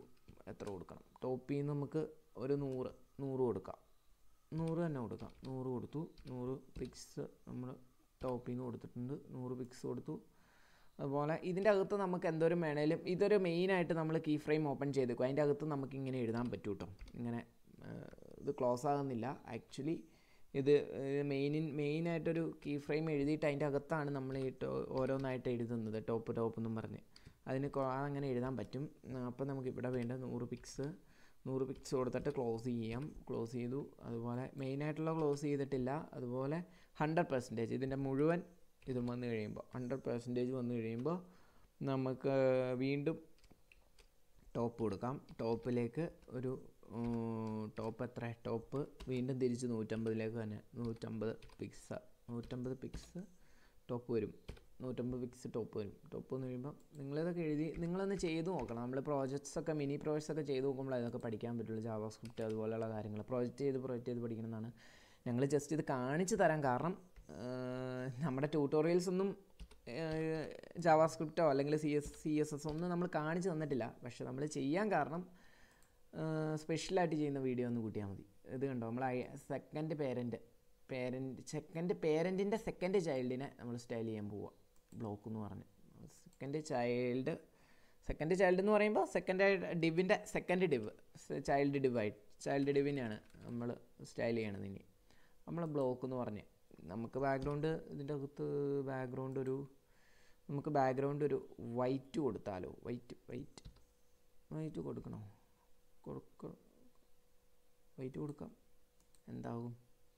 എത്ര കൊടുക്കണം? ടോപ്പിൽ നിന്ന് നമുക്ക് ഒരു നൂറ് നൂറ് കൊടുക്കാം. നൂറ് തന്നെ കൊടുക്കാം. നൂറ് കൊടുത്തു. നൂറ് പിക്സ് നമ്മൾ ടോപ്പിൽ നിന്ന് കൊടുത്തിട്ടുണ്ട്. നൂറ് പിക്സ് കൊടുത്തു. അതുപോലെ ഇതിൻ്റെ അകത്ത് നമുക്ക് എന്തോരം വേണേലും ഇതൊരു മെയിനായിട്ട് നമ്മൾ കീ ഫ്രെയിം ഓപ്പൺ ചെയ്തേക്കും. അതിൻ്റെ അകത്ത് നമുക്ക് ഇങ്ങനെ എഴുതാൻ പറ്റും കേട്ടോ. ഇങ്ങനെ ഇത് ക്ലോസ് ആകുന്നില്ല. ആക്ച്വലി ഇത് മെയിനിൻ മെയിനായിട്ടൊരു കീ ഫ്രെയിം എഴുതിയിട്ട് അതിൻ്റെ അകത്താണ് നമ്മൾ ഈ ഓരോന്നായിട്ട് എഴുതുന്നത്. ടോപ്പ് ടോപ്പ് എന്നും പറഞ്ഞ് അതിന് അങ്ങനെ എഴുതാൻ പറ്റും. അപ്പോൾ നമുക്ക് ഇവിടെ വേണ്ട നൂറ് പിക്സ് നൂറ് പിക്സ് കൊടുത്തിട്ട് ക്ലോസ് ചെയ്യാം. ക്ലോസ് ചെയ്തു. അതുപോലെ മെയിനായിട്ടുള്ള ക്ലോസ് ചെയ്തിട്ടില്ല. അതുപോലെ ഹൺഡ്രഡ് പെർസെൻറ്റേജ് ഇതിൻ്റെ മുഴുവൻ ഇതും വന്നു കഴിയുമ്പോൾ ഹൺഡ്രഡ് പെർസെൻറ്റേജ് വന്നു കഴിയുമ്പോൾ നമുക്ക് വീണ്ടും ടോപ്പ് കൊടുക്കാം. ടോപ്പിലേക്ക് ഒരു ടോപ്പ് എത്ര ടോപ്പ് വീണ്ടും തിരിച്ച് നൂറ്റമ്പതിലേക്ക് തന്നെ നൂറ്റമ്പത് പിക്സ് നൂറ്റമ്പത് പിക്സ് ടോപ്പ് വരും. നൂറ്റമ്പത് പിക്സ് ടോപ്പ് വരും. ടോപ്പ് എന്ന് കഴിയുമ്പോൾ നിങ്ങളിതൊക്കെ എഴുതി നിങ്ങളൊന്ന് ചെയ്ത് നോക്കണം. നമ്മൾ പ്രോജക്ട്സൊക്കെ മിനി പ്രോജക്ട്സൊക്കെ ചെയ്ത് നോക്കുമ്പോൾ ഇതൊക്കെ പഠിക്കാൻ പറ്റുള്ളൂ. ജാവാസ്ക്രിപ്റ്റ് അതുപോലെയുള്ള കാര്യങ്ങൾ പ്രോജക്റ്റ് ചെയ്ത് പ്രൊജക്റ്റ് ചെയ്ത് പഠിക്കണമെന്നാണ്. ഞങ്ങൾ ജസ്റ്റ് ഇത് കാണിച്ച് തരാൻ കാരണം നമ്മുടെ ട്യൂട്ടോറിയൽസ് ഒന്നും ജാവാസ്ക്രിപ്റ്റോ അല്ലെങ്കിൽ C S C S S ഒന്നും നമ്മൾ കാണിച്ച് തന്നിട്ടില്ല. പക്ഷെ നമ്മൾ ചെയ്യാൻ കാരണം സ്പെഷ്യലായിട്ട് ചെയ്യുന്ന വീഡിയോ ഒന്ന് കൂട്ടിയാൽ മതി. ഇത് കണ്ടോ, നമ്മൾ സെക്കൻഡ് പേരൻറ്റ് പേരൻറ്റ് സെക്കൻഡ് പേരൻറ്റിൻ്റെ സെക്കൻഡ് ചൈൽഡിനെ നമ്മൾ സ്റ്റൈൽ ചെയ്യാൻ പോവുക. ബ്ലോക്ക് എന്ന് പറഞ്ഞ് സെക്കൻഡ് ചൈൽഡ് സെക്കൻഡ് ചൈൽഡ് എന്ന് പറയുമ്പോൾ സെക്കൻഡ് ഡിവിൻ്റെ സെക്കൻഡ് ഡിവ് ചൈൽഡ് ഡിവായിട്ട് ചൈൽഡ് ഡിവിനെയാണ് നമ്മൾ സ്റ്റൈൽ ചെയ്യണത്. ഇനി നമ്മൾ ബ്ലോക്ക് എന്ന് പറഞ്ഞ് നമുക്ക് ബാക്ക്ഗ്രൗണ്ട് ഇതിൻ്റെ അകത്ത് ബാക്ക്ഗ്രൗണ്ട് ഒരു നമുക്ക് ബാക്ക്ഗ്രൗണ്ട് ഒരു വൈറ്റ് കൊടുത്താലോ? വൈറ്റ് വൈറ്റ് വൈറ്റ് കൊടുക്കണോ? കൊടുക്ക വൈറ്റ് കൊടുക്കാം. എന്താകും?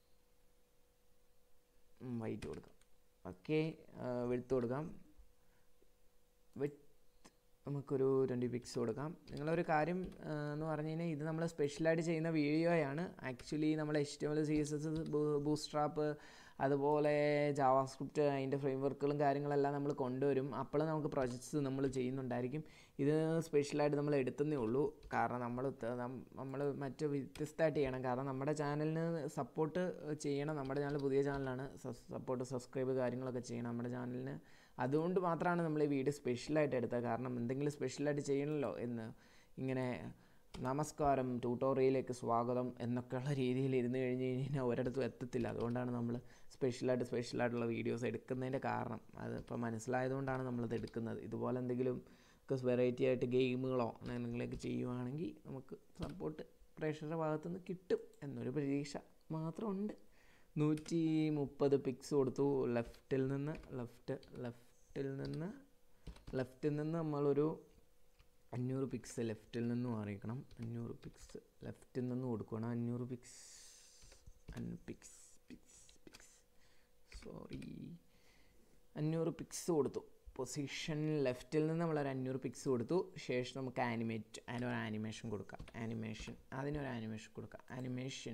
വൈറ്റ് കൊടുക്കാം. ഓക്കെ, വെളുത്ത് കൊടുക്കാം. വെട്ട് നമുക്കൊരു ട്വൻറ്റി പിക്സ് കൊടുക്കാം. നിങ്ങളൊരു കാര്യം എന്ന് പറഞ്ഞു കഴിഞ്ഞാൽ ഇത് നമ്മൾ സ്പെഷ്യലായിട്ട് ചെയ്യുന്ന വീഡിയോയാണ്. ആക്ച്വലി നമ്മൾ H T M L C S S bootstrap അതുപോലെ ജാവാസ്ക്രിപ്റ്റ് അതിൻ്റെ ഫ്രെയിം വർക്കുകളും കാര്യങ്ങളെല്ലാം നമ്മൾ കൊണ്ടുവരും. അപ്പോൾ നമുക്ക് പ്രൊജക്ട്സ് നമ്മൾ ചെയ്യുന്നുണ്ടായിരിക്കും. ഇത് സ്പെഷ്യലായിട്ട് നമ്മൾ എടുത്തതേ ഉള്ളൂ. കാരണം നമ്മൾ നമ്മൾ മറ്റ് വ്യത്യസ്തമായിട്ട് ചെയ്യണം. കാരണം നമ്മുടെ ചാനലിന് സപ്പോർട്ട് ചെയ്യണം. നമ്മുടെ ചാനൽ പുതിയ ചാനലാണ്. സപ്പോർട്ട് സബ്സ്ക്രൈബ് കാര്യങ്ങളൊക്കെ ചെയ്യണം നമ്മുടെ ചാനലിന്. അതുകൊണ്ട് മാത്രമാണ് നമ്മൾ ഈ വീഡിയോ സ്പെഷ്യലായിട്ട് എടുത്തത്. കാരണം എന്തെങ്കിലും സ്പെഷ്യലായിട്ട് ചെയ്യണമല്ലോ എന്ന്. ഇങ്ങനെ നമസ്കാരം ട്യൂട്ടോറിയലിലേക്ക് സ്വാഗതം എന്നൊക്കെയുള്ള രീതിയിൽ ഇരുന്ന് കഴിഞ്ഞ് കഴിഞ്ഞാൽ ഒരിടത്തും എത്തത്തില്ല. അതുകൊണ്ടാണ് നമ്മൾ സ്പെഷ്യലായിട്ട് സ്പെഷ്യലായിട്ടുള്ള വീഡിയോസ് എടുക്കുന്നതിൻ്റെ കാരണം. അത് ഇപ്പോൾ മനസ്സിലായതുകൊണ്ടാണ് നമ്മളത് എടുക്കുന്നത്. ഇതുപോലെ എന്തെങ്കിലും ഒക്കെ വെറൈറ്റി ആയിട്ട് ഗെയിമുകളോ എന്തെങ്കിലുമൊക്കെ ചെയ്യുവാണെങ്കിൽ നമുക്ക് സപ്പോർട്ട് പ്രേക്ഷകരുടെ ഭാഗത്തുനിന്ന് കിട്ടും എന്നൊരു പ്രതീക്ഷ മാത്രമുണ്ട്. നൂറ്റി മുപ്പത് പിക്സ് കൊടുത്തു. ലെഫ്റ്റിൽ നിന്ന് ലെഫ്റ്റ് ലെഫ്റ്റിൽ നിന്ന് ലെഫ്റ്റിൽ നിന്ന് നമ്മളൊരു അഞ്ഞൂറ് പിക്സ് ലെഫ്റ്റിൽ നിന്ന് മാറിക്കണം. അഞ്ഞൂറ് പിക്സ് ലെഫ്റ്റിൽ നിന്ന് കൊടുക്കണം. അഞ്ഞൂറ് pix pix pix pix sorry അഞ്ഞൂറ് പിക്സ് കൊടുത്തു. പൊസിഷൻ ലെഫ്റ്റിൽ നിന്ന് നമ്മളൊരു അഞ്ഞൂറ് പിക്സ് കൊടുത്തു. ശേഷം നമുക്ക് ആനിമേറ്റ് അതിനൊരു ആനിമേഷൻ കൊടുക്കാം. ആനിമേഷൻ അതിനൊരു ആനിമേഷൻ കൊടുക്കാം. ആനിമേഷൻ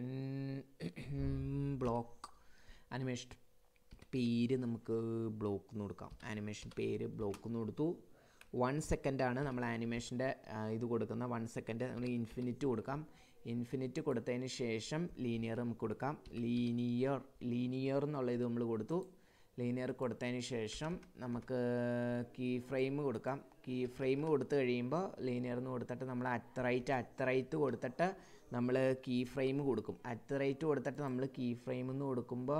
ബ്ലോക്ക് ആനിമേഷൻ പേര് നമുക്ക് ബ്ലോക്ക് എന്ന് കൊടുക്കാം. ആനിമേഷൻ പേര് ബ്ലോക്ക് എന്ന് കൊടുത്തു. വൺ സെക്കൻഡാണ് നമ്മൾ ആനിമേഷൻ്റെ ഇത് കൊടുക്കുന്ന വൺ സെക്കൻഡ് നമ്മൾ ഇൻഫിനിറ്റ് കൊടുക്കാം. ഇൻഫിനിറ്റ് കൊടുത്തതിന് ശേഷം ലീനിയർ നമുക്ക് കൊടുക്കാം. ലീനിയർ ലീനിയർ എന്നുള്ള ഇത് നമ്മൾ കൊടുത്തു. ലീനിയർ കൊടുത്തതിന് ശേഷം നമുക്ക് കീ ഫ്രെയിം കൊടുക്കാം. കീ ഫ്രെയിം കൊടുത്തു കഴിയുമ്പോൾ ലീനിയർ എന്ന് കൊടുത്തിട്ട് നമ്മൾ അറ്റ് റൈറ്റ് അറ്റ് റൈറ്റ് കൊടുത്തിട്ട് നമ്മൾ കീ ഫ്രെയിം കൊടുക്കും. അറ്റ് റൈറ്റ് കൊടുത്തിട്ട് നമ്മൾ കീ ഫ്രെയിം എന്ന് കൊടുക്കുമ്പോൾ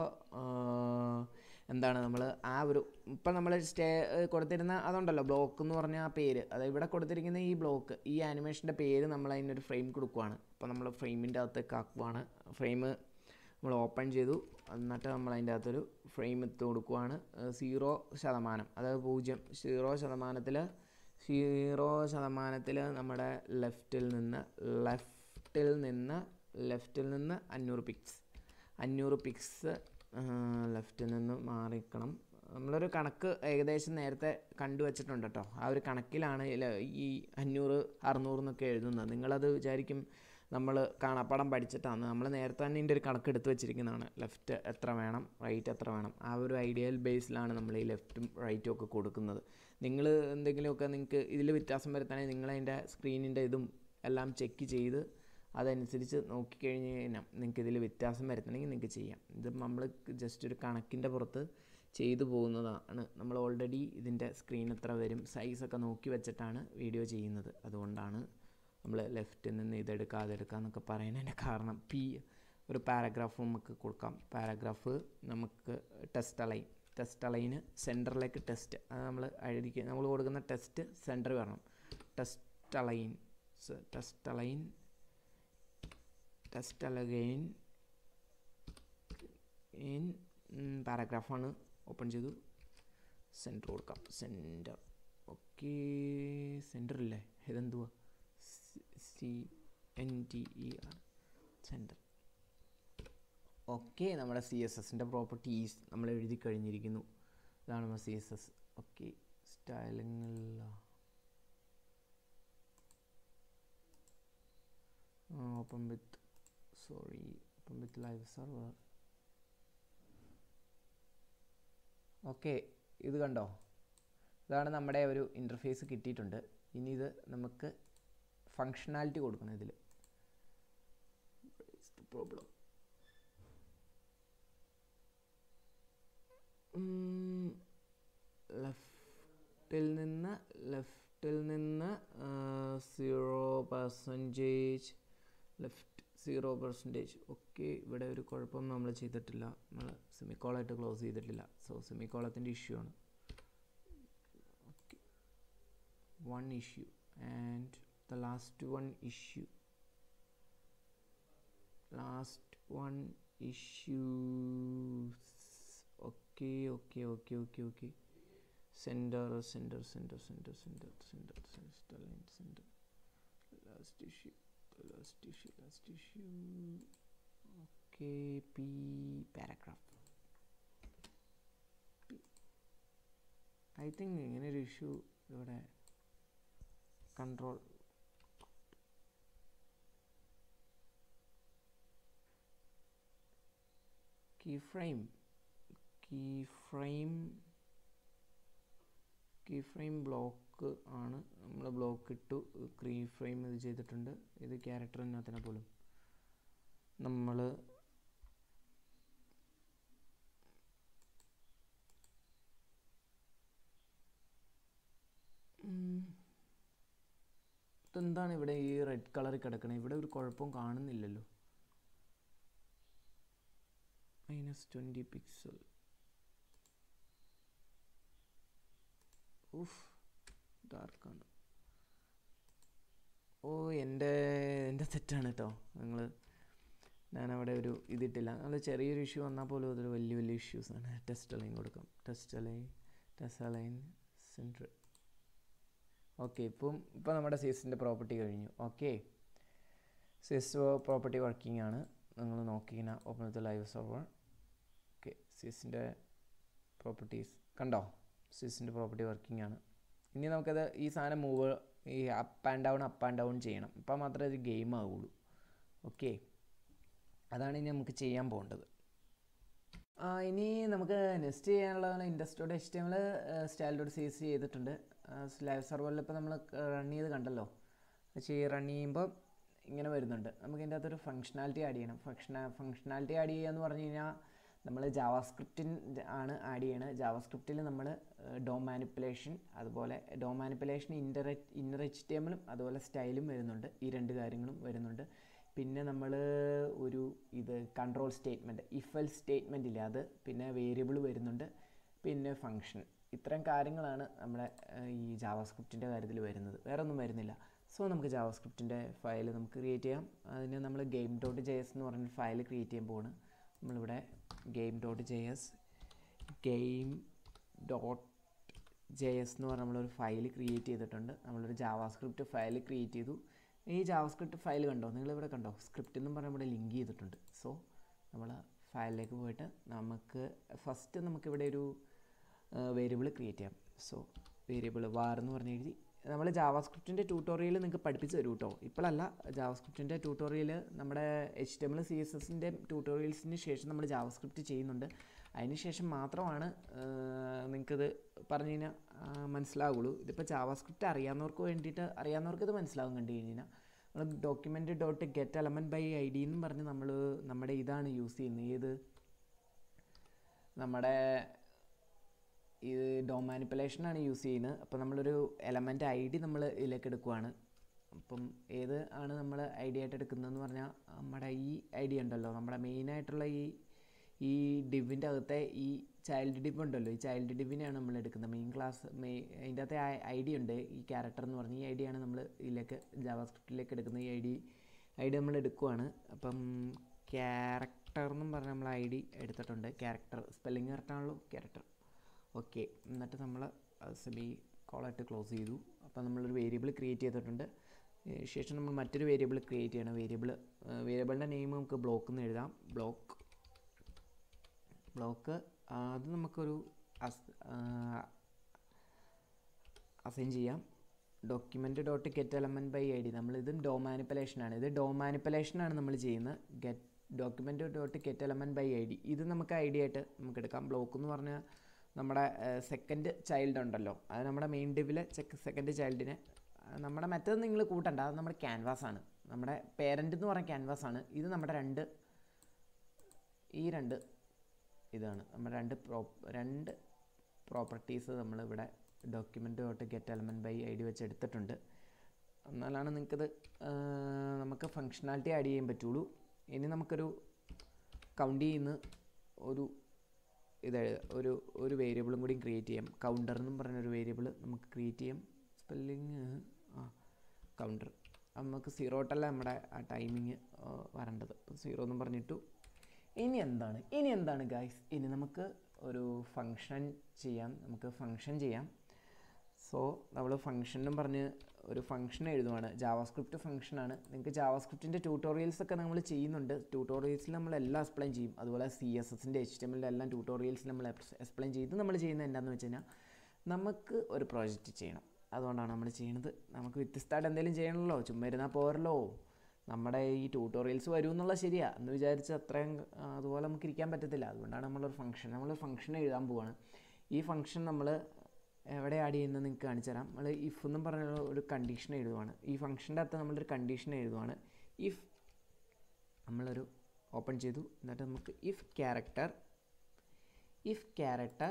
എന്താണ് നമ്മൾ ആ ഒരു ഇപ്പം നമ്മൾ സ്റ്റേ കൊടുത്തിരുന്ന അതുണ്ടല്ലോ ബ്ലോക്ക് എന്ന് പറഞ്ഞ ആ പേര്, അത് ഇവിടെ കൊടുത്തിരിക്കുന്ന ഈ ബ്ലോക്ക് ഈ ആനിമേഷൻ്റെ പേര് നമ്മൾ അതിനൊരു ഫ്രെയിം കൊടുക്കുവാണ്. അപ്പോൾ നമ്മൾ ഫ്രെയിമിൻ്റെ അകത്തേക്ക് ആക്കുവാണ്. ഫ്രെയിം നമ്മൾ ഓപ്പൺ ചെയ്തു. എന്നിട്ട് നമ്മൾ അതിൻ്റെ അകത്തൊരു ഫ്രെയിം എത്തി കൊടുക്കുവാണ്. സീറോ ശതമാനം അതായത് പൂജ്യം സീറോ ശതമാനത്തിൽ സീറോ ശതമാനത്തിൽ നമ്മുടെ ലെഫ്റ്റിൽ നിന്ന് ലെഫ്റ്റിൽ നിന്ന് ലെഫ്റ്റിൽ നിന്ന് അഞ്ഞൂറ് പിക്സ് അഞ്ഞൂറ് പിക്സ് ലെഫ്റ്റിൽ നിന്ന് മാറിക്കണം. നമ്മളൊരു കണക്ക് ഏകദേശം നേരത്തെ കണ്ടുവച്ചിട്ടുണ്ട് കേട്ടോ. ആ ഒരു കണക്കിലാണ് ഈ അഞ്ഞൂറ് അറുന്നൂറ് എന്നൊക്കെ എഴുതുന്നത്. നിങ്ങളത് വിചാരിക്കും നമ്മൾ കാണാപ്പാടം പഠിച്ചിട്ടാണ്. നമ്മൾ നേരത്തെ തന്നെ ഇതിൻ്റെ ഒരു കണക്ക് എടുത്ത് വെച്ചിരിക്കുന്നതാണ്. ലെഫ്റ്റ് എത്ര വേണം, റൈറ്റ് എത്ര വേണം, ആ ഒരു ഐഡിയൽ ബേസിലാണ് നമ്മൾ ഈ ലെഫ്റ്റും റൈറ്റും ഒക്കെ കൊടുക്കുന്നത്. നിങ്ങൾ എന്തെങ്കിലുമൊക്കെ നിങ്ങൾക്ക് ഇതിൽ വ്യത്യാസം വരുത്താണെങ്കിൽ നിങ്ങളതിൻ്റെ സ്ക്രീനിൻ്റെ ഇതും എല്ലാം ചെക്ക് ചെയ്ത് അതനുസരിച്ച് നോക്കിക്കഴിഞ്ഞ് കഴിഞ്ഞാൽ നിങ്ങൾക്ക് ഇതിൽ വ്യത്യാസം വരുത്തണമെങ്കിൽ നിങ്ങൾക്ക് ചെയ്യാം. ഇത് നമ്മൾ ജസ്റ്റ് ഒരു കണക്കിൻ്റെ പുറത്ത് ചെയ്തു പോകുന്നതാണ്. നമ്മൾ ഓൾറെഡി ഇതിൻ്റെ സ്ക്രീൻ എത്ര വരും സൈസൊക്കെ നോക്കി വെച്ചിട്ടാണ് വീഡിയോ ചെയ്യുന്നത്. അതുകൊണ്ടാണ് നമ്മൾ ലെഫ്റ്റിൽ നിന്ന് ഇതെടുക്കുക അതെടുക്കുക എന്നൊക്കെ പറയുന്നതിൻ്റെ കാരണം പി ഒരു പാരഗ്രാഫ് നമുക്ക് കൊടുക്കാം. പാരഗ്രാഫ് നമുക്ക് ടെസ്റ്റ് അലൈൻ ടെസ്റ്റ് അലൈന് സെൻറ്ററിലേക്ക് ടെസ്റ്റ് അത് നമ്മൾ എഴുതിക്കുക. നമ്മൾ കൊടുക്കുന്ന ടെസ്റ്റ് സെൻറ്റർ വരണം. Text align text align text align in പാരഗ്രാഫാണ്. ഓപ്പൺ ചെയ്തു സെൻറ്റർ കൊടുക്കാം. Centre okay. സെൻറ്റർ ഇല്ലേ, ഇതെന്തുവാ? C N T E R centre. Okay, നമ്മുടെ സി എസ് എസിൻ്റെ പ്രോപ്പർട്ടീസ് നമ്മൾ എഴുതി കഴിഞ്ഞിരിക്കുന്നു. ഇതാണ് നമ്മുടെ സി എസ് എസ്. ഓക്കെ, സ്റ്റൈലിങ്ങില്ല open with sorry open with live server. Okay, ഇത് കണ്ടോ, ഇതാണ് നമ്മുടെ ഒരു ഇൻ്റർഫേസ് കിട്ടിയിട്ടുണ്ട്. ഇനി ഇത് നമുക്ക് ഫങ്ഷണാലിറ്റി കൊടുക്കണം. ഇതിൽ പ്രോബ്ലം ലെഫ്റ്റിൽ നിന്ന് ലെഫ്റ്റിൽ നിന്ന് zero percentage left zero percentage. Okay, ഇവിടെ ഒരു കുഴപ്പം നമ്മൾ ചെയ്തിട്ടില്ല. നമ്മൾ സെമിക്കോളായിട്ട് ക്ലോസ് ചെയ്തിട്ടില്ല. സോ സെമിക്കോളത്തിൻ്റെ ഇഷ്യൂ ആണ്. Okay, one issue and the last one issue last one issues. Okay okay okay okay okay centre centre centre centre centre centre centre line centre last issue last issue last issue. Okay, P paragraph. I think ഇങ്ങനൊരു ഇഷ്യൂ ഇവിടെ control key frame key frame key frame block ആണ്. നമ്മൾ ബ്ലോക്ക് ഇട്ടു, കീ ഫ്രെയിം ഇത് ചെയ്തിട്ടുണ്ട്. ഇത് ക്യാരക്ടർ അതിനകത്തിനെ പോലും നമ്മൾ ഇതെന്താണ് ഇവിടെ ഈ റെഡ് കളറിൽ കിടക്കണേ? ഇവിടെ ഒരു കുഴപ്പവും കാണുന്നില്ലല്ലോ. Minus twenty pixel. ഉഫ്, ഡാർക്കാണ്. ഓ, എൻ്റെ എൻ്റെ തെറ്റാണ് കേട്ടോ. നിങ്ങൾ ഞാനവിടെ ഒരു ഇതിട്ടില്ല. നല്ല ചെറിയൊരു ഇഷ്യൂ വന്നാൽ പോലും അതൊരു വലിയ വലിയ ഇഷ്യൂസാണ്. ടെസ്റ്റ് അലൈൻ കൊടുക്കാം. Text align text align centre. Okay, ഇപ്പം ഇപ്പം നമ്മുടെ സീസിൻ്റെ പ്രോപ്പർട്ടി കഴിഞ്ഞു. ഓക്കെ, സീസ് പ്രോപ്പർട്ടി വർക്കിംഗ് ആണ്. നിങ്ങൾ നോക്കിക്കഴിഞ്ഞാൽ open with live server. Okay, സീസിൻ്റെ പ്രോപ്പർട്ടീസ് കണ്ടോ? സീസിൻ്റെ പ്രോപ്പർട്ടി വർക്കിംഗ് ആണ്. ഇനി നമുക്കത് ഈ സാധനം മൂവ് ഈ up and down up and down ചെയ്യണം. അപ്പം മാത്രമേ ഇത് ഗെയിം ആവുള്ളൂ. ഓക്കെ, അതാണ് ഇനി നമുക്ക് ചെയ്യാൻ പോകേണ്ടത്. ഇനി നമുക്ക് നെക്സ്റ്റ് ചെയ്യാനുള്ളതാണ് ഇൻഡസ്ട്രി dot H T M L style dot C S ചെയ്തിട്ടുണ്ട്. ലൈവ് സെർവറിൽ ഇപ്പോൾ നമ്മൾ റൺ ചെയ്ത് കണ്ടല്ലോ. പക്ഷേ ഈ റൺ ചെയ്യുമ്പോൾ ഇങ്ങനെ വരുന്നുണ്ട്. നമുക്ക് ഇതിൻ്റെ അകത്തൊരു ഫങ്ഷനാലിറ്റി ആഡ് ചെയ്യണം. ഫങ്ഷന ഫങ്ഷനാലിറ്റി ആഡ് ചെയ്യുക എന്ന് പറഞ്ഞു കഴിഞ്ഞാൽ നമ്മൾ ജാവാസ്ക്രിപ്റ്റിൻ ആണ് ആഡ് ചെയ്യണത്. ജാവാസ്ക്രിപ്റ്റിൽ നമ്മൾ ഡോം മാനിപ്പുലേഷൻ, അതുപോലെ DOM manipulation inter inner H T എമ്മിലും അതുപോലെ സ്റ്റൈലും വരുന്നുണ്ട്. ഈ രണ്ട് കാര്യങ്ങളും വരുന്നുണ്ട്. പിന്നെ നമ്മൾ ഒരു ഇത് control statement, if else statement ഇല്ല അത്, പിന്നെ വേരിയബിൾ വരുന്നുണ്ട്, പിന്നെ ഫങ്ഷൻ. ഇത്തരം കാര്യങ്ങളാണ് നമ്മുടെ ഈ ജാവാസ്ക്രിപ്റ്റിൻ്റെ കാര്യത്തിൽ വരുന്നത്. വേറെ ഒന്നും വരുന്നില്ല. സോ നമുക്ക് ജാവാസ്ക്രിപ്റ്റിൻ്റെ ഫയൽ നമുക്ക് ക്രിയേറ്റ് ചെയ്യാം. അതിന് നമ്മൾ ഗെയിം ഡോട്ട് ജെ എസ് എന്ന് പറഞ്ഞൊരു ഫയൽ ക്രിയേറ്റ് ചെയ്യാൻ പോവാണ്. നമ്മളിവിടെ game dot J S game dot J S എന്ന് പറഞ്ഞാൽ നമ്മളൊരു ഫയൽ ക്രിയേറ്റ് ചെയ്തിട്ടുണ്ട്. നമ്മളൊരു ജാവാസ്ക്രിപ്റ്റ് ഫയൽ ക്രിയേറ്റ് ചെയ്തു. ഈ ജാവാസ്ക്രിപ്റ്റ് ഫയൽ കണ്ടോ? നിങ്ങളിവിടെ കണ്ടോ? സ്ക്രിപ്റ്റ് എന്നും പറഞ്ഞാൽ ഇവിടെ ലിങ്ക് ചെയ്തിട്ടുണ്ട്. സോ നമ്മൾ ഫയലിലേക്ക് പോയിട്ട് നമുക്ക് ഫസ്റ്റ് നമുക്കിവിടെ ഒരു വേരിയബിൾ ക്രിയേറ്റ് ചെയ്യാം. സോ വേരിയബിൾ വാർ എന്ന് പറഞ്ഞ് എഴുതി. നമ്മൾ ജാവാസ്ക്രിപ്റ്റിൻ്റെ ട്യൂട്ടോറിയൽ നിങ്ങൾക്ക് പഠിപ്പിച്ച് തരും കേട്ടോ. ഇപ്പോഴല്ല, ജാവാസ്ക്രിപ്റ്റിൻ്റെ ട്യൂട്ടോറിയൽ നമ്മുടെ H T M L C S എസിൻ്റെ ട്യൂട്ടോറിയൽസിന് ശേഷം നമ്മൾ ജാവാസ്ക്രിപ്റ്റ് ചെയ്യുന്നുണ്ട്. അതിന് ശേഷം മാത്രമാണ് നിങ്ങൾക്കിത് പറഞ്ഞു കഴിഞ്ഞാൽ മനസ്സിലാവുള്ളൂ. ഇതിപ്പോൾ ജാവാസ്ക്രിപ്റ്റ് അറിയാവുന്നവർക്ക് വേണ്ടിയിട്ട് അറിയാവുന്നവർക്ക് ഇത് മനസ്സിലാവും കണ്ടു കഴിഞ്ഞാൽ. നമ്മൾ document dot get element by I D എന്നും പറഞ്ഞ് നമ്മൾ നമ്മുടെ ഇതാണ് യൂസ് ചെയ്യുന്നത്. ഏത് നമ്മുടെ ഇത് ഡോം മാനിപ്പുലേഷനാണ് യൂസ് ചെയ്യുന്നത്. അപ്പോൾ നമ്മളൊരു എലമെൻ്റ് ഐ ഡി നമ്മൾ ഇതിലേക്ക് എടുക്കുവാണ്. അപ്പം ഏത് ആണ് നമ്മൾ ഐ ഡി ആയിട്ട് എടുക്കുന്നതെന്ന് പറഞ്ഞാൽ നമ്മുടെ ഈ ഐ ഡി ഉണ്ടല്ലോ, നമ്മുടെ മെയിനായിട്ടുള്ള ഈ ഈ ഡിവിൻ്റെ അകത്തെ ഈ ചൈൽഡ് ഡിവ് ഉണ്ടല്ലോ, ഈ ചൈൽഡ് ഡിവിനെയാണ് നമ്മൾ എടുക്കുന്നത്. മെയിൻ ക്ലാസ് മെയ് അതിൻ്റെ അകത്തെ ഐ ഡി ഉണ്ട്, ഈ ക്യാരക്ടർ എന്ന് പറഞ്ഞ ഈ ഐ ഡിയാണ് നമ്മൾ ഇതിലേക്ക് ജാവാസ്ക്രിപ്റ്റിലേക്ക് എടുക്കുന്നത്. ഈ ഐ ഡി ഐ ഡി നമ്മൾ എടുക്കുവാണ്. അപ്പം ക്യാരക്ടർ എന്നും പറഞ്ഞ് നമ്മൾ ഐ ഡി എടുത്തിട്ടുണ്ട്. ക്യാരക്ടർ സ്പെല്ലിങ് കറക്റ്റാണല്ലോ, ക്യാരക്ടർ. ഓക്കെ, എന്നിട്ട് നമ്മൾ സെമി കോളായിട്ട് ക്ലോസ് ചെയ്തു. അപ്പോൾ നമ്മളൊരു വേരിയബിൾ ക്രിയേറ്റ് ചെയ്തിട്ടുണ്ട്. ശേഷം നമ്മൾ മറ്റൊരു വേരിയബിൾ ക്രിയേറ്റ് ചെയ്യണം. വേരിയബിൾ വേരിയബിളിൻ്റെ നെയിം നമുക്ക് ബ്ലോക്ക് എന്ന് എഴുതാം. ബ്ലോക്ക് ബ്ലോക്ക് അത് നമുക്കൊരു അസൈൻ ചെയ്യാം. Document dot get element by I D. നമ്മളിത് ഡോ മാനിപ്പുലേഷനാണ് ഇത് ഡോ മാനിപ്പുലേഷനാണ് നമ്മൾ ചെയ്യുന്നത്. Get document dot get element by I D ഇത് നമുക്ക് ഐ ഡി ആയിട്ട് നമുക്ക് എടുക്കാം. ബ്ലോക്ക് എന്ന് പറഞ്ഞാൽ നമ്മുടെ സെക്കൻഡ് ചൈൽഡ് ഉണ്ടല്ലോ, അത് നമ്മുടെ മെയിൻ ഡിവിലെ ചെക്ക് സെക്കൻഡ് ചൈൽഡിനെ നമ്മുടെ മറ്റേത് നിങ്ങൾ കൂട്ടണ്ട, അത് നമ്മുടെ ക്യാൻവാസാണ്. നമ്മുടെ പേരൻ്റ് എന്ന് പറഞ്ഞ ക്യാൻവാസാണ്. ഇത് നമ്മുടെ രണ്ട് ഈ രണ്ട് ഇതാണ് നമ്മുടെ രണ്ട് പ്രോ രണ്ട് പ്രോപ്പർട്ടീസ് നമ്മളിവിടെ ഡോക്യുമെൻ്റ് തൊട്ട് get element by I D വെച്ച് എടുത്തിട്ടുണ്ട്. എന്നാലാണ് നിങ്ങൾക്കത് നമുക്ക് ഫങ്ഷനാലിറ്റി ആഡ് ചെയ്യാൻ പറ്റുള്ളൂ. ഇനി നമുക്കൊരു കൗണ്ട് ചെയ്യുന്ന ഒരു ഇത് ഒരു ഒരു വേരിയബിളും കൂടി ക്രിയേറ്റ് ചെയ്യാം. കൗണ്ടർ എന്നും പറഞ്ഞൊരു വേരിയബിൾ നമുക്ക് ക്രിയേറ്റ് ചെയ്യാം. സ്പെല്ലിങ് ആ കൗണ്ടർ നമുക്ക് സീറോ തൊട്ടല്ല നമ്മുടെ ആ ടൈമിങ് വരേണ്ടത്. സീറോ എന്നും പറഞ്ഞിട്ടു. ഇനി എന്താണ് ഇനി എന്താണ് ഗൈസ് ഇനി നമുക്ക് ഒരു ഫങ്ഷൻ ചെയ്യാം. നമുക്ക് ഫങ്ഷൻ ചെയ്യാം. സോ നമ്മൾ ഫങ്ഷനും പറഞ്ഞ് ഒരു ഫങ്ഷൻ എഴുതുവാണ്. ജാവാസ്ക്രിപ്റ്റ് ഫങ്ഷനാണ്. നിങ്ങൾക്ക് ജാവാസ്ക്രിപ്റ്റിൻ്റെ ട്യൂട്ടോറിയൽസ് ഒക്കെ നമ്മൾ ചെയ്യുന്നുണ്ട്. ട്യൂട്ടോറിയൽസിൽ നമ്മളെല്ലാം എക്സ്പ്ലെയിൻ ചെയ്യും. അതുപോലെ സി എസ് എസിൻ്റെ എച്ച് ടി എം എല്ലിൻ്റെ എല്ലാം ട്യൂട്ടോറിയൽസിൽ നമ്മൾ എക്സ്പ്ലെയിൻ ചെയ്ത് നമ്മൾ ചെയ്യുന്നത് എന്താണെന്ന് വെച്ച് കഴിഞ്ഞാൽ നമുക്ക് ഒരു പ്രോജക്റ്റ് ചെയ്യണം. അതുകൊണ്ടാണ് നമ്മൾ ചെയ്യുന്നത്. നമുക്ക് വ്യത്യസ്തമായിട്ട് എന്തെങ്കിലും ചെയ്യണമല്ലോ, ചുമ്മാ ഇരുന്നാൽ പോരല്ലോ. നമ്മുടെ ഈ ട്യൂട്ടോറിയൽസ് വരും എന്നുള്ള ശരിയാണ് എന്ന് വിചാരിച്ച് അത്രയും അതുപോലെ നമുക്ക് ഇരിക്കാൻ പറ്റത്തില്ല. അതുകൊണ്ടാണ് നമ്മളൊരു ഫംഗ്ഷൻ നമ്മളൊരു ഫംഗ്ഷൻ എഴുതാൻ പോവാണ്. ഈ ഫംഗ്ഷൻ നമ്മൾ എവിടെ ആഡ് ചെയ്യുന്നത് നിങ്ങൾക്ക് കാണിച്ചു തരാം. നമ്മൾ ഇഫ് എന്നും പറഞ്ഞ ഒരു കണ്ടീഷൻ എഴുതുവാണ്. ഈ ഫംഗ്ഷൻ്റെ അകത്ത് നമ്മളൊരു കണ്ടീഷൻ എഴുതുവാണ്. ഇഫ് നമ്മളൊരു ഓപ്പൺ ചെയ്തു. എന്നിട്ട് നമുക്ക് if character if character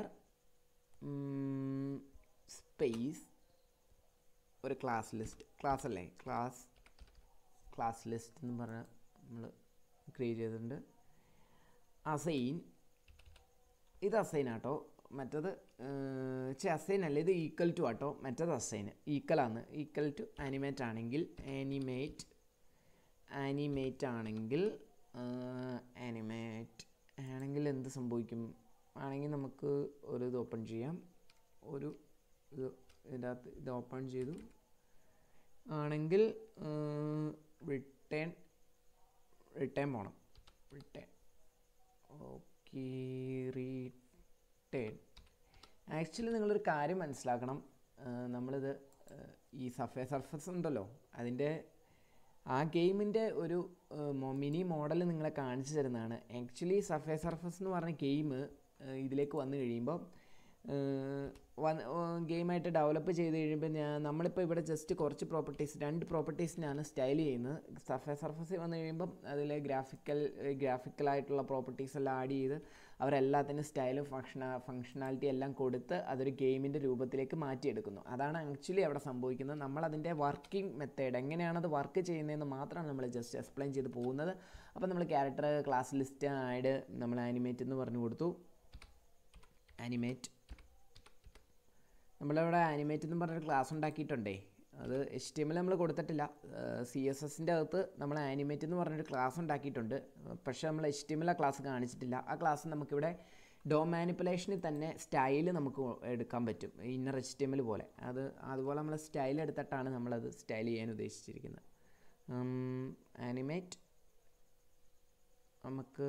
space ഒരു ക്ലാസ് ലിസ്റ്റ് ക്ലാസ് അല്ലേ ക്ലാസ് ക്ലാസ് ലിസ്റ്റ് എന്ന് പറഞ്ഞാൽ നമ്മൾ ക്രിയേറ്റ് ചെയ്തിട്ടുണ്ട്. അസൈൻ ഇത് അസൈൻ ആട്ടോ. മറ്റത് ചെ അസൈൻ അല്ല, ഇത് ഈക്വൽ ടു ആട്ടോ. മറ്റത് അസൈൻ ഈക്വലാണ്. ഈക്വൽ ടു ആനിമേറ്റ് ആണെങ്കിൽ ആനിമേറ്റ് ആനിമേറ്റ് ആണെങ്കിൽ ആനിമേറ്റ് ആണെങ്കിൽ എന്ത് സംഭവിക്കും ആണെങ്കിൽ നമുക്ക് ഒരു ഇത് ഓപ്പൺ ചെയ്യാം. ഒരു ഇത് ഇതിൻ്റെ അകത്ത് ഇത് ഓപ്പൺ ചെയ്തു ആണെങ്കിൽ റിട്ടേൺ റിട്ടേൺ പോകണം. Return okay return. ആക്ച്വലി നിങ്ങളൊരു കാര്യം മനസ്സിലാക്കണം. നമ്മളിത് ഈ സഫേ സർഫസ് ഉണ്ടല്ലോ അതിൻ്റെ ആ ഗെയിമിൻ്റെ ഒരു മിനി മോഡൽ നിങ്ങളെ കാണിച്ചു തരുന്നതാണ്. ആക്ച്വലി സഫേ സർഫസ് എന്ന് പറഞ്ഞ ഗെയിം ഇതിലേക്ക് വന്നു കഴിയുമ്പോൾ വന്ന് ഗെയിമായിട്ട് ഡെവലപ്പ് ചെയ്ത് കഴിയുമ്പോൾ ഞാൻ നമ്മളിപ്പോൾ ഇവിടെ ജസ്റ്റ് കുറച്ച് പ്രോപ്പർട്ടീസ് രണ്ട് പ്രോപ്പർട്ടീസിനാണ് സ്റ്റൈൽ ചെയ്യുന്നത്. സർഫേ സർഫസിൽ വന്നു കഴിയുമ്പം അതിൽ ഗ്രാഫിക്കൽ ഗ്രാഫിക്കലായിട്ടുള്ള പ്രോപ്പർട്ടീസ് എല്ലാം ആഡ് ചെയ്ത് അവരെല്ലാത്തിനും സ്റ്റൈലും ഫങ്ഷന ഫങ്ഷനാലിറ്റി എല്ലാം കൊടുത്ത് അതൊരു ഗെയിമിൻ്റെ രൂപത്തിലേക്ക് മാറ്റിയെടുക്കുന്നു. അതാണ് ആക്ച്വലി അവിടെ സംഭവിക്കുന്നത്. നമ്മളതിൻ്റെ വർക്കിംഗ് മെത്തേഡ് എങ്ങനെയാണത് വർക്ക് ചെയ്യുന്നതെന്ന് മാത്രമാണ് നമ്മൾ ജസ്റ്റ് എക്സ്പ്ലെയിൻ ചെയ്ത് പോകുന്നത്. അപ്പോൾ നമ്മൾ ക്യാരക്ടർ ക്ലാസ് ലിസ്റ്റ് ആഡ് നമ്മൾ ആനിമേറ്റ് എന്ന് പറഞ്ഞു കൊടുത്തു. ആനിമേറ്റ് നമ്മളിവിടെ ആനിമേറ്റ് എന്ന് പറഞ്ഞൊരു ക്ലാസ് ഉണ്ടാക്കിയിട്ടുണ്ടേ. അത് എച്ച് ടി എം എൽ നമ്മൾ കൊടുത്തിട്ടില്ല. സി എസ് എസിൻ്റെ അകത്ത് നമ്മൾ ആനിമേറ്റ് എന്ന് പറഞ്ഞൊരു ക്ലാസ് ഉണ്ടാക്കിയിട്ടുണ്ട്. പക്ഷേ നമ്മൾ എച്ച് ടി എം എൽ ആ ക്ലാസ് കാണിച്ചിട്ടില്ല. ആ ക്ലാസ് നമുക്കിവിടെ ഡോ മാനിപ്പുലേഷനിൽ തന്നെ സ്റ്റൈൽ നമുക്ക് എടുക്കാൻ പറ്റും, inner H T M L പോലെ. അത് അതുപോലെ നമ്മൾ സ്റ്റൈൽ എടുത്തിട്ടാണ് നമ്മളത് സ്റ്റൈൽ ചെയ്യാൻ ഉദ്ദേശിച്ചിരിക്കുന്നത്. ആനിമേറ്റ് നമുക്ക്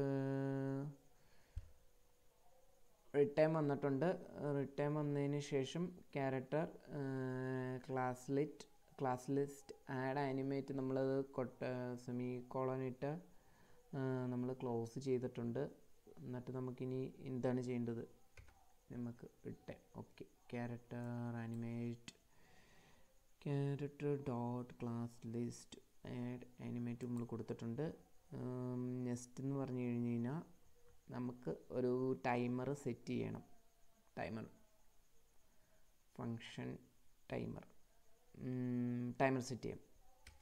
റിട്ടേൺ വന്നിട്ടുണ്ട്. റിട്ടേൺ വന്നതിന് ശേഷം character class lit class list add animate നമ്മളത് കൊട്ട സെമി കോളൻ ഇട്ട് നമ്മൾ ക്ലോസ് ചെയ്തിട്ടുണ്ട്. എന്നിട്ട് നമുക്കിനി എന്താണ് ചെയ്യേണ്ടത് നമുക്ക് return okay character animate character dot class list add animate നമ്മൾ കൊടുത്തിട്ടുണ്ട്. നെക്സ്റ്റ് എന്ന് പറഞ്ഞു കഴിഞ്ഞ് കഴിഞ്ഞാൽ നമുക്ക് ഒരു ടൈമർ സെറ്റ് ചെയ്യണം. Timer function timer timer set ചെയ്യാം.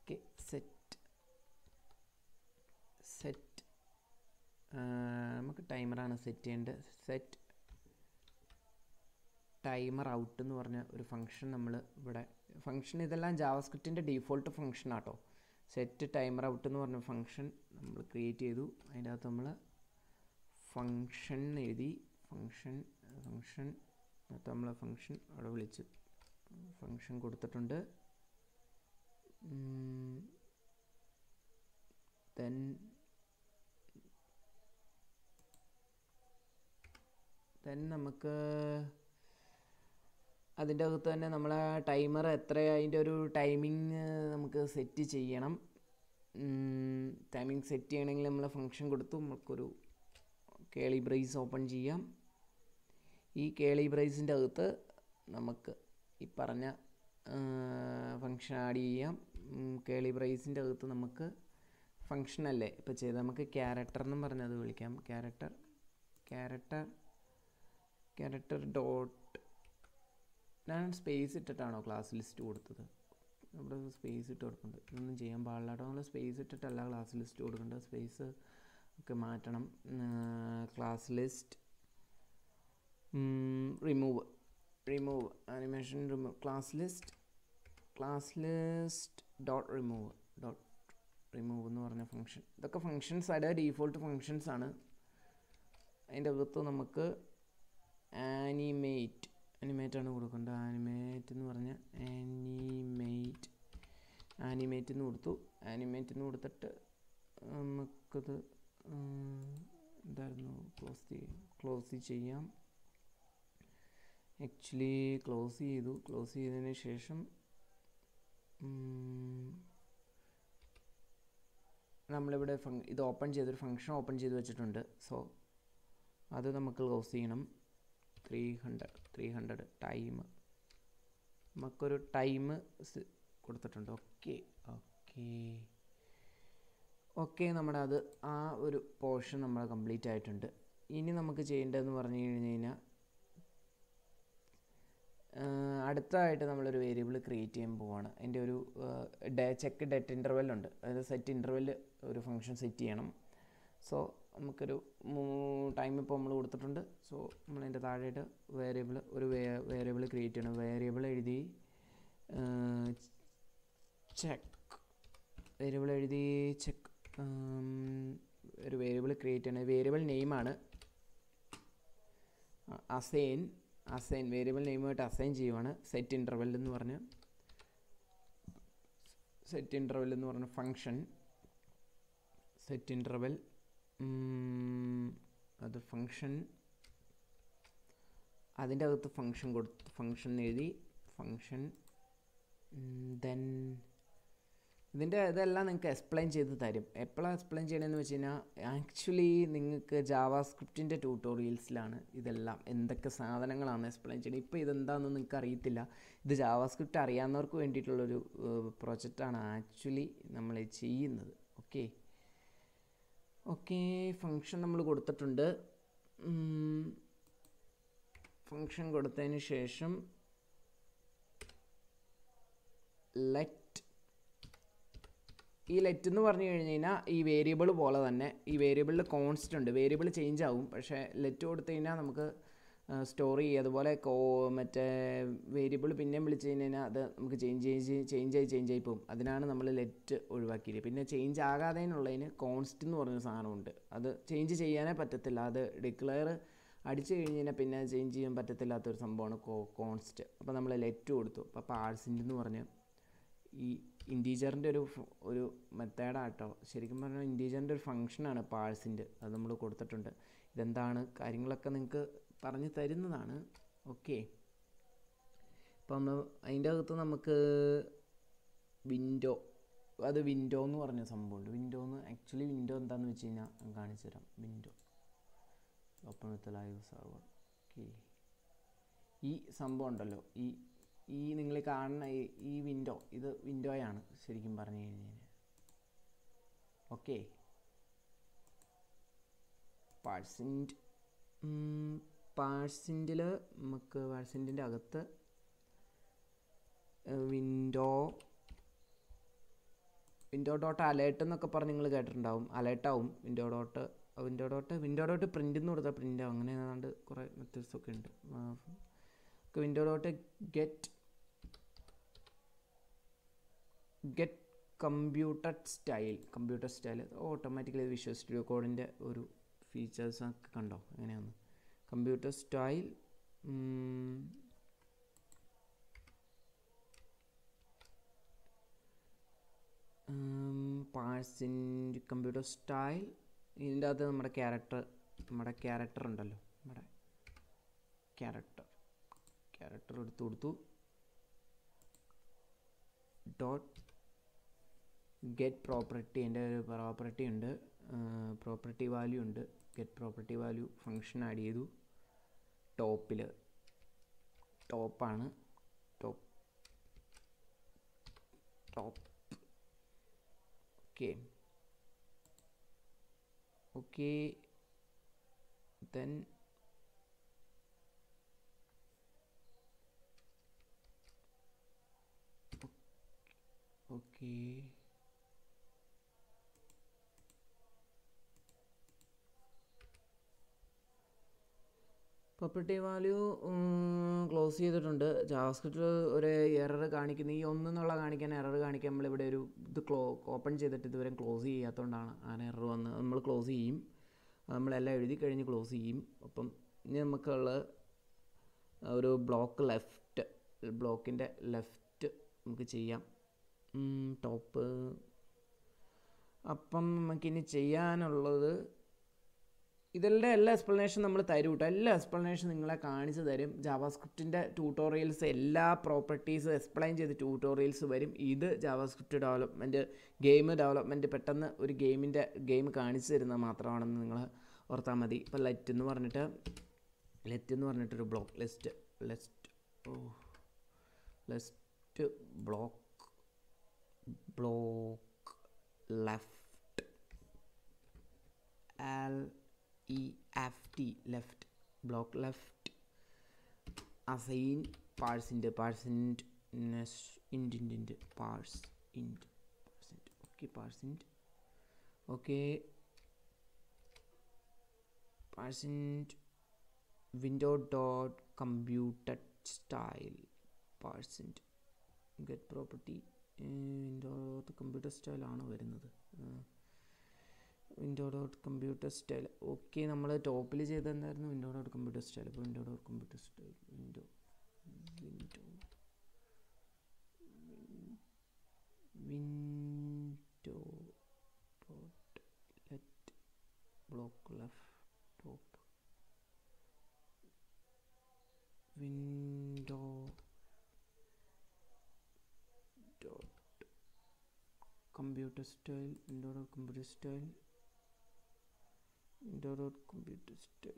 ഓക്കെ സെറ്റ് സെറ്റ് നമുക്ക് ടൈമറാണ് സെറ്റ് ചെയ്യേണ്ടത്. സെറ്റ് ടൈമർ ഔട്ട് എന്ന് പറഞ്ഞ ഒരു ഫംഗ്ഷൻ നമ്മൾ ഇവിടെ ഫംഗ്ഷൻ ഇതെല്ലാം ജാവാസ്ക്രിപ്റ്റിൻ്റെ ഡീഫോൾട്ട് ഫംഗ്ഷൻ ആട്ടോ. സെറ്റ് ടൈമർ ഔട്ട് എന്ന് പറഞ്ഞ ഫംഗ്ഷൻ നമ്മൾ ക്രിയേറ്റ് ചെയ്തു. അതിൻ്റെ അകത്ത് നമ്മൾ ഫംഗ്ഷൻ എഴുതി. ഫംഗ്ഷൻ ഫംഗ്ഷൻ അകത്ത് നമ്മൾ ഫംഗ്ഷൻ അവിടെ വിളിച്ച് ഫംഗ്ഷൻ കൊടുത്തിട്ടുണ്ട്. ദെൻ ദെൻ നമുക്ക് അതിൻ്റെ അകത്ത് തന്നെ നമ്മൾ ടൈമർ എത്ര അതിൻ്റെ ഒരു ടൈമിങ് നമുക്ക് സെറ്റ് ചെയ്യണം. ടൈമിങ് സെറ്റ് ചെയ്യണമെങ്കിൽ നമ്മൾ ഫംഗ്ഷൻ കൊടുത്തു നമുക്കൊരു കേളി ബ്രേസ് ഓപ്പൺ ചെയ്യാം. ഈ കേളി ബ്രേസിൻ്റെ അകത്ത് നമുക്ക് ഈ പറഞ്ഞ ഫംഗ്ഷൻ ആഡ് ചെയ്യാം. കേളി ബ്രേസിൻ്റെ അകത്ത് നമുക്ക് ഫംഗ്ഷൻ അല്ലേ ഇപ്പോൾ ചെയ്ത് നമുക്ക് ക്യാരക്ടർ എന്നും പറഞ്ഞത് വിളിക്കാം. ക്യാരക്ടർ ക്യാരക്ടർ ക്യാരക്ടർ ഡോട്ട് ഞാൻ സ്പേസ് ഇട്ടിട്ടാണോ ക്ലാസ് ലിസ്റ്റ് കൊടുത്തത്? അവിടെ സ്പേസ് ഇട്ട് കൊടുക്കുന്നുണ്ട്. ഇതൊന്നും ചെയ്യാൻ പാടില്ല കേട്ടോ. നമ്മൾ സ്പേസ് ഇട്ടിട്ടല്ല ക്ലാസ് ലിസ്റ്റ് കൊടുക്കേണ്ടത്. സ്പേസ് ഒക്കെ മാറ്റണം. Class list remove remove animation remove class list class list dot remove dot remove എന്ന് പറഞ്ഞ ഫംഗ്ഷൻ. ഇതൊക്കെ ഫങ്ഷൻസ് ആയിട്ട് ഡീഫോൾട്ട് ഫങ്ഷൻസ് ആണ്. അതിൻ്റെ അകത്ത് നമുക്ക് ആനിമേറ്റ് ആനിമേറ്റ് ആണ് കൊടുക്കേണ്ടത്. ആനിമേറ്റ് എന്ന് പറഞ്ഞാൽ ആനിമേറ്റ് ആനിമേറ്റ് എന്ന് കൊടുത്തു. ആനിമേറ്റ് എന്ന് കൊടുത്തിട്ട് നമുക്കത് എന്തായിരുന്നു ക്ലോസ് ചെയ്യാം ക്ലോസ് ചെയ്യാം ആക്ച്വലി ക്ലോസ് ചെയ്തു. ക്ലോസ് ചെയ്തതിന് ശേഷം നമ്മളിവിടെ ഫങ് ഇത് ഓപ്പൺ ചെയ്തൊരു ഫംഗ്ഷൻ ഓപ്പൺ ചെയ്ത് വെച്ചിട്ടുണ്ട്. സോ അത് നമുക്ക് ക്ലോസ് ചെയ്യണം. Three hundred three hundred time നമുക്കൊരു ടൈം കൊടുത്തിട്ടുണ്ട്. ഓക്കെ ഓക്കെ ഓക്കെ നമ്മുടെ അത് ആ ഒരു പോർഷൻ നമ്മൾ കംപ്ലീറ്റ് ആയിട്ടുണ്ട്. ഇനി നമുക്ക് ചെയ്യേണ്ടതെന്ന് പറഞ്ഞു കഴിഞ്ഞ് കഴിഞ്ഞാൽ അടുത്തതായിട്ട് നമ്മളൊരു വേരിയബിൾ ക്രിയേറ്റ് ചെയ്യാൻ പോവാണ്. അതിൻ്റെ ഒരു ഡേ ചെക്ക് ഡെറ്റ് ഇൻ്റർവെല്ലുണ്ട്. അതായത് സെറ്റ് ഇൻ്റർവെല്ല് ഒരു ഫംഗ്ഷൻ സെറ്റ് ചെയ്യണം. സോ നമുക്കൊരു ടൈം ഇപ്പോൾ നമ്മൾ കൊടുത്തിട്ടുണ്ട്. സോ നമ്മളതിൻ്റെ താഴെയായിട്ട് വേരിയബിൾ ഒരു വേരിയബിൾ ക്രിയേറ്റ് ചെയ്യണം. വേരിയബിൾ എഴുതി ചെക്ക് വേരിയബിൾ എഴുതി ചെക്ക് ഒരു വേരിയബിൾ ക്രിയേറ്റ് ചെയ്യണം. വേരിയബിൾ നെയിമാണ് അസൈൻ അസൈൻ വേരിയബിൾ നെയിമായിട്ട് അസൈൻ ചെയ്യുവാണ്. സെറ്റ് ഇൻ്റർവെൽ എന്ന് പറഞ്ഞ് സെറ്റ് ഇൻ്റർവെൽ എന്ന് പറഞ്ഞ ഫംഗ്ഷൻ സെറ്റ് ഇൻ്റർവെൽ അത് ഫംഗ്ഷൻ അതിൻ്റെ അകത്ത് ഫംഗ്ഷൻ കൊടുത്ത് ഫംഗ്ഷൻ എഴുതി ഫംഗ്ഷൻ ദെൻ ഇതിൻ്റെ ഇതെല്ലാം നിങ്ങൾക്ക് എക്സ്പ്ലെയിൻ ചെയ്ത് തരും. എപ്പോഴാണ് എക്സ്പ്ലെയിൻ ചെയ്യണമെന്ന് വെച്ച് കഴിഞ്ഞാൽ ആക്ച്വലി നിങ്ങൾക്ക് ജാവാസ്ക്രിപ്റ്റിൻ്റെ ട്യൂട്ടോറിയൽസിലാണ് ഇതെല്ലാം എന്തൊക്കെ സാധനങ്ങളാണ് എക്സ്പ്ലെയിൻ ചെയ്യുന്നത്. ഇപ്പോൾ ഇതെന്താണെന്ന് നിങ്ങൾക്ക് അറിയത്തില്ല. ഇത് ജാവാസ്ക്രിപ്റ്റ് അറിയാവുന്നവർക്ക് വേണ്ടിയിട്ടുള്ളൊരു പ്രോജക്റ്റാണ് ആക്ച്വലി നമ്മൾ ചെയ്യുന്നത്. ഓക്കെ ഓക്കെ ഫംഗ്ഷൻ നമ്മൾ കൊടുത്തിട്ടുണ്ട്. ഫംഗ്ഷൻ കൊടുത്തതിന് ശേഷം ലെറ്റ് ഈ ലെറ്റ് എന്ന് പറഞ്ഞു കഴിഞ്ഞ് കഴിഞ്ഞാൽ ഈ വേരിയബിൾ പോലെ തന്നെ ഈ വേരിയബിളിൽ കോൺസ്റ്റ് ഉണ്ട്. വേരിയബിൾ ചേഞ്ച് ആവും. പക്ഷേ ലെറ്റ് കൊടുത്തു കഴിഞ്ഞാൽ നമുക്ക് സ്റ്റോർ ചെയ്യുക. അതുപോലെ കോ മറ്റേ വേരിയബിൾ പിന്നെയും വിളിച്ച് കഴിഞ്ഞ് കഴിഞ്ഞാൽ അത് നമുക്ക് ചേഞ്ച് ചേഞ്ച് ചേഞ്ചായി ചേഞ്ചായി പോകും. അതിനാണ് നമ്മൾ ലെറ്റ് ഒഴിവാക്കിയത്. പിന്നെ ചേഞ്ച് ആകാതെന്നുള്ളതിന് കോൺസ്റ്റ് എന്ന് പറഞ്ഞൊരു സാധനമുണ്ട്. അത് ചേഞ്ച് ചെയ്യാനേ പറ്റത്തില്ല. അത് ഡിക്ലെയർ അടിച്ചു കഴിഞ്ഞ് കഴിഞ്ഞാൽ പിന്നെ ചേഞ്ച് ചെയ്യാൻ പറ്റത്തില്ലാത്തൊരു സംഭവമാണ് കോ കോൺസ്റ്റ് അപ്പോൾ നമ്മൾ ലെറ്റ് കൊടുത്തു. അപ്പോൾ പാഴ്സിൻ്റ് എന്ന് പറഞ്ഞ് ഈ ഇൻറ്റീജറിൻ്റെ ഒരു ഒരു മെത്തേഡാട്ടോ. ശരിക്കും പറഞ്ഞാൽ ഇൻറ്റീജറിൻ്റെ ഒരു ഫംഗ്ഷനാണ് പാഴ്സിൻ്റ്. അത് നമ്മൾ കൊടുത്തിട്ടുണ്ട്. ഇതെന്താണ് കാര്യങ്ങളൊക്കെ നിങ്ങൾക്ക് പറഞ്ഞു തരുന്നതാണ്. ഓക്കെ അപ്പം നമ്മൾ അതിൻ്റെ അകത്ത് നമുക്ക് വിൻഡോ അത് വിൻഡോ എന്ന് പറഞ്ഞ സംഭവമുണ്ട്. വിൻഡോ എന്ന് ആക്ച്വലി വിൻഡോ എന്താണെന്ന് വെച്ച് കഴിഞ്ഞാൽ ഞാൻ കാണിച്ചു തരാം. Window open with live server. Okay ഈ സംഭവം ഉണ്ടല്ലോ ഈ ഈ നിങ്ങൾ കാണുന്ന ഈ ഈ വിൻഡോ ഇത് വിൻഡോയാണ് ശരിക്കും പറഞ്ഞു കഴിഞ്ഞാൽ. ഓക്കെ പാഴ്സിൻ്റ് പാഴ്സിൻ്റിൽ നമുക്ക് പാഴ്സിൻ്റിൻ്റെ അകത്ത് വിൻഡോ വിൻഡോ ഡോട്ട് അലേർട്ട് എന്നൊക്കെ പറഞ്ഞ് നിങ്ങൾ കേട്ടിട്ടുണ്ടാവും. അലേർട്ടാവും window dot window dot window dot print എന്ന് കൊടുത്താൽ പ്രിൻ്റ് ആവും. അങ്ങനെ ഏതാണ്ട് കുറേ മെത്തേഡ്സ് ഒക്കെ ഉണ്ട്. Window dot get get computer style computer style automatically visual studio കോഡിൻ്റെ ഒരു ഫീച്ചേഴ്സൊക്കെ കണ്ടോ എങ്ങനെയാണ്. കമ്പ്യൂട്ടർ സ്റ്റൈൽ പാഴ്സിൻ്റെ കമ്പ്യൂട്ടർ സ്റ്റൈൽ. ഇതിൻ്റെ അകത്ത് നമ്മുടെ ക്യാരക്ടർ നമ്മുടെ ക്യാരക്ടർ ഉണ്ടല്ലോ നമ്മുടെ ക്യാരക്ടർ ക്യാരക്ടർ എടുത്തു കൊടുത്തു. ഡോട്ട് ഗെറ്റ് പ്രോപ്പർട്ടി, എൻ്റെ ഒരു പ്രോപ്പർട്ടി ഉണ്ട്, പ്രോപ്പർട്ടി വാല്യൂ ഉണ്ട്. Get property value function add ചെയ്തു. ടോപ്പിൽ ടോപ്പാണ് top top okay okay then okay property value close ചെയ്തിട്ടുണ്ട്. ജാവാസ്ക്രിപ്റ്റ് ഒരു എറർ കാണിക്കുന്നത് ഈ ഒന്നെന്നുള്ള കാണിക്കാൻ എറർ കാണിക്കാൻ നമ്മളിവിടെ ഒരു ഇത് ക്ലോ ഓപ്പൺ ചെയ്തിട്ട് ഇതുവരെ ക്ലോസ് ചെയ്യാത്തതുകൊണ്ടാണ് അങ്ങനെ എറർ വന്ന്. നമ്മൾ ക്ലോസ് ചെയ്യും, നമ്മളെല്ലാം എഴുതി കഴിഞ്ഞ് ക്ലോസ് ചെയ്യും. അപ്പം ഇനി നമുക്കുള്ള ഒരു ബ്ലോക്ക് ലെഫ്റ്റ് ബ്ലോക്കിൻ്റെ ലെഫ്റ്റ് നമുക്ക് ചെയ്യാം ടോപ്പ്. അപ്പം നമുക്കിനി ചെയ്യാനുള്ളത് ഇതിൻ്റെ എല്ലാ എക്സ്പ്ലനേഷൻ നമ്മൾ തരും കേട്ടോ. എല്ലാ എക്സ്പ്ലനേഷൻ നിങ്ങളെ കാണിച്ച് തരും. ജാവാസ്ക്രിപ്റ്റിൻ്റെ ട്യൂട്ടോറിയൽസ് എല്ലാ പ്രോപ്പർട്ടീസ് എക്സ്പ്ലെയിൻ ചെയ്ത് ട്യൂട്ടോറിയൽസ് വരും. ഇത് ജാവാസ്ക്രിപ്റ്റ് ഡെവലപ്മെൻറ്റ് ഗെയിം ഡെവലപ്മെൻറ്റ് പെട്ടെന്ന് ഒരു ഗെയിമിൻ്റെ ഗെയിം കാണിച്ചു തരുന്നത് മാത്രമാണെന്ന് നിങ്ങൾ ഓർത്താൽ മതി. ഇപ്പോൾ ലെറ്റ് എന്ന് പറഞ്ഞിട്ട് ലെറ്റ് എന്ന് പറഞ്ഞിട്ടൊരു block list lest oh lest block block left L E F T left block left assign പാഴ്സിൻ്റെ പാഴ്സിൻ്റെ ഇൻറ്റിൻ്റെ പാഴ്സ് ഇൻറ്റ് പാഴ്സിൻ്റെ ഓക്കെ പാഴ്സിൻ്റെ ഓക്കെ പാഴ്സിൻ്റെ വിൻഡോ ഡോട്ട് കമ്പ്യൂട്ടർ സ്റ്റൈൽ പാഴ്സിൻ്റെ get property window dot computer സ്റ്റൈലാണ് വരുന്നത്. Window dot computer style okay നമ്മൾ ടോപ്പിൽ ചെയ്ത് എന്തായിരുന്നു വിൻഡോ ഡോട്ട് കമ്പ്യൂട്ടർ സ്റ്റൈൽ. ഇപ്പോൾ window dot computer style window window window dot let block left top window dot computer style window dot computer style window dot computer style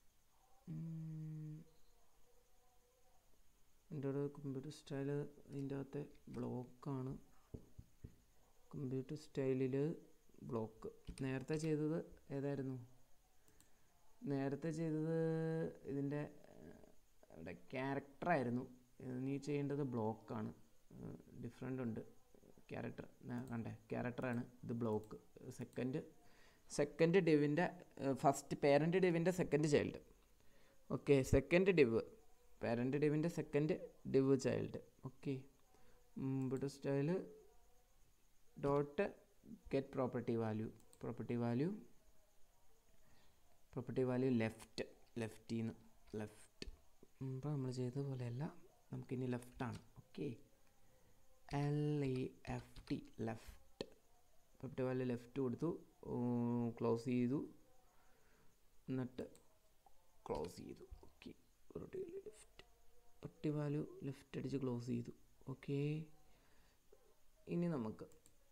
window dot computer style ഇതിൻ്റെ അകത്തെ ബ്ലോക്കാണ്. കമ്പ്യൂട്ടർ സ്റ്റൈലിൽ ബ്ലോക്ക് നേരത്തെ ചെയ്തത് ഏതായിരുന്നു? നേരത്തെ ചെയ്തത് ഇതിൻ്റെ ഇവിടെ ക്യാരക്ടറായിരുന്നു. നീ ചെയ്യേണ്ടത് ബ്ലോക്കാണ്. ഡിഫറെൻ്റ് ഉണ്ട്. ക്യാരക്ടർ കണ്ടേ ക്യാരക്ടറാണ് ഇത് ബ്ലോക്ക്. സെക്കൻഡ് സെക്കൻഡ് ഡിവിൻ്റെ ഫസ്റ്റ് പേരൻറ്റ് ഡിവിൻ്റെ second child okay second div parent ഡിവിൻ്റെ second div child okay. Computer style dot get property value property value property value left ലെഫ്റ്റിന്ന് ലെഫ്റ്റ്. ഇപ്പോൾ നമ്മൾ ചെയ്തതുപോലെയല്ല, നമുക്കിനി ലെഫ്റ്റാണ് okay. L E F T left property value left കൊടുത്തു, ക്ലോസ് ചെയ്തു, എന്നിട്ട് ക്ലോസ് ചെയ്തു okay. Property value left property value left അടിച്ച് ക്ലോസ് ചെയ്തു ഓക്കെ. ഇനി നമുക്ക്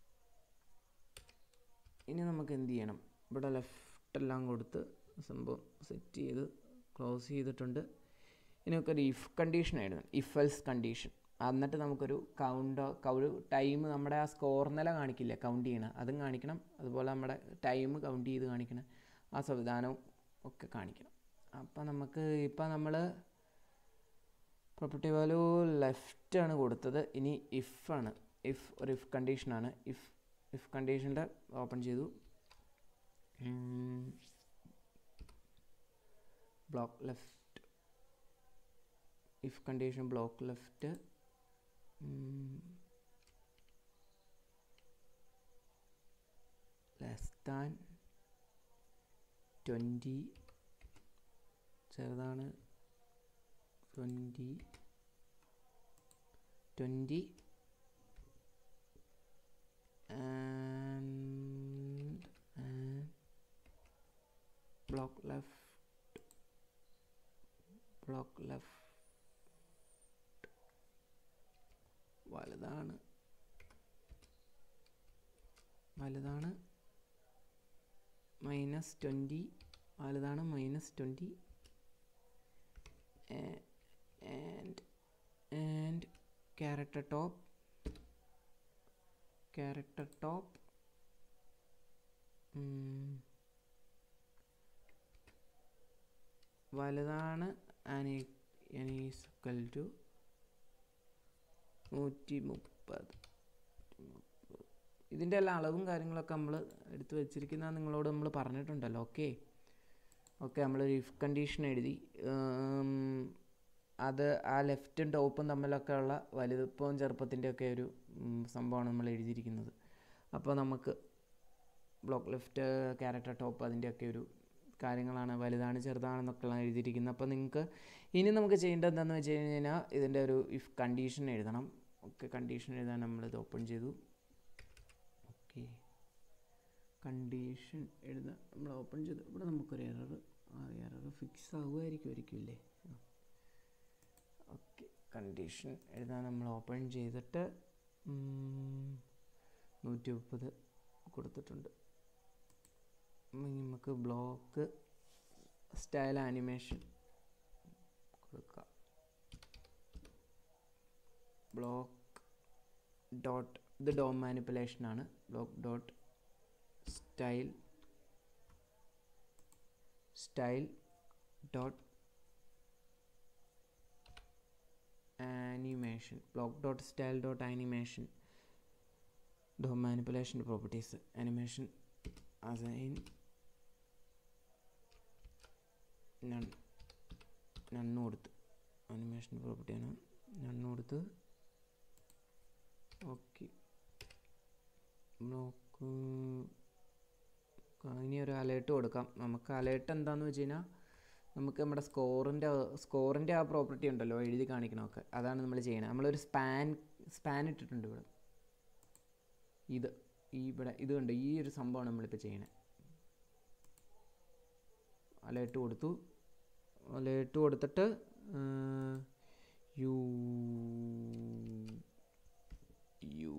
ഇനി നമുക്ക് എന്ത് ചെയ്യണം? ഇവിടെ ലെഫ്റ്റ് എല്ലാം കൊടുത്ത് സംഭവം സെറ്റ് ചെയ്ത് ക്ലോസ് ചെയ്തിട്ടുണ്ട്. ഇനി നമുക്കൊരു ഇഫ് കണ്ടീഷൻ എഴുതണം, ഇഫ് എൽസ് കണ്ടീഷൻ. എന്നിട്ട് നമുക്കൊരു കൗണ്ട് ഒരു ടൈം നമ്മുടെ ആ സ്കോർ നില കാണിക്കില്ല കൗണ്ട് ചെയ്യണം, അതും കാണിക്കണം. അതുപോലെ നമ്മുടെ ടൈം കൗണ്ട് ചെയ്ത് കാണിക്കണം, ആ സംവിധാനവും ഒക്കെ കാണിക്കണം. അപ്പം നമുക്ക് ഇപ്പം നമ്മൾ പ്രോപ്പർട്ടി വാല്യൂ ലെഫ്റ്റാണ് കൊടുത്തത്. ഇനി ഇഫാണ്, ഇഫ് ഒരു ഇഫ് കണ്ടീഷനാണ്. ഇഫ് ഇഫ് കണ്ടീഷൻ്റെ ഓപ്പൺ ചെയ്തു. Block left, if condition block left less than twenty, ചെറുതാണ് twenty twenty and block left block left വലുതാണ് വലുതാണ് മൈനസ് ട്വൻറ്റി വലുതാണ് minus twenty and and character top character top വലുതാണ് ആൻഡ് ഈസ് ഈക്വൽ ടു നൂറ്റി മുപ്പത്. ഇതിൻ്റെ എല്ലാ അളവും കാര്യങ്ങളൊക്കെ നമ്മൾ എടുത്ത് വെച്ചിരിക്കുന്ന നിങ്ങളോട് നമ്മൾ പറഞ്ഞിട്ടുണ്ടല്ലോ. ഓക്കെ ഓക്കെ നമ്മളൊരു ഇഫ് കണ്ടീഷൻ എഴുതി. അത് ആ ലെഫ്റ്റും ടോപ്പും തമ്മിലൊക്കെ ഉള്ള വലുപ്പവും ചെറുപ്പത്തിൻ്റെയൊക്കെ ഒരു സംഭവമാണ് നമ്മൾ എഴുതിയിരിക്കുന്നത്. അപ്പോൾ നമുക്ക് ബ്ലോക്ക് ലെഫ്റ്റ് ക്യാരക്ടർ ടോപ്പ് അതിൻ്റെയൊക്കെ ഒരു കാര്യങ്ങളാണ്, വലുതാണ് ചെറുതാണെന്നൊക്കെയാണ് എഴുതിയിരിക്കുന്നത്. അപ്പോൾ നിങ്ങൾക്ക് ഇനി നമുക്ക് ചെയ്യേണ്ടത് എന്താണെന്ന് വെച്ച് കഴിഞ്ഞാൽ ഇതിൻ്റെ ഒരു ഇഫ് കണ്ടീഷൻ എഴുതണം. ഓക്കെ കണ്ടീഷൻ എഴുതാൻ നമ്മളിത് ഓപ്പൺ ചെയ്തു. ഓക്കെ കണ്ടീഷൻ എഴുതാൻ നമ്മൾ ഓപ്പൺ ചെയ്തു. ഇവിടെ നമുക്കൊരു എറർ ആ എറർ ഫിക്സ് ആകുമായിരിക്കും ആയിരിക്കില്ലേ. ഓക്കെ കണ്ടീഷൻ എഴുതാൻ നമ്മൾ ഓപ്പൺ ചെയ്തിട്ട് നൂറ്റി മുപ്പത് കൊടുത്തിട്ടുണ്ട്. നമുക്ക് ബ്ലോക്ക് സ്റ്റൈൽ ആനിമേഷൻ കൊടുക്കാം. ബ്ലോക്ക് ഡോട്ട് ഇത് ഡോം മാനിപ്പുലേഷനാണ്. Block dot style style dot animation block dot style dot animation DOM manipulation properties animation assign none none കൊടുത്ത് ആനിമേഷൻ പ്രോപ്പർട്ടിയാണ് നണ്ണ് കൊടുത്ത്. ഓക്കെ ബ്ലോക്ക് ഇനി ഒരു അലേർട്ട് കൊടുക്കാം. നമുക്ക് അലേർട്ട് എന്താണെന്ന് വെച്ച് കഴിഞ്ഞാൽ നമുക്ക് നമ്മുടെ സ്കോറിൻ്റെ സ്കോറിൻ്റെ ആ പ്രോപ്പർട്ടി ഉണ്ടല്ലോ എഴുതി കാണിക്കണമൊക്കെ, അതാണ് നമ്മൾ ചെയ്യണത്. നമ്മളൊരു സ്പാൻ സ്പാൻ ഇട്ടിട്ടുണ്ട് ഇവിടെ. ഇത് ഈ ഇവിടെ ഇത് കണ്ട് ഈ ഒരു സംഭവമാണ് നമ്മളിപ്പോൾ ചെയ്യണത്. അലേർട്ട് കൊടുത്തു. അലേർട്ട് കൊടുത്തിട്ട് യു യു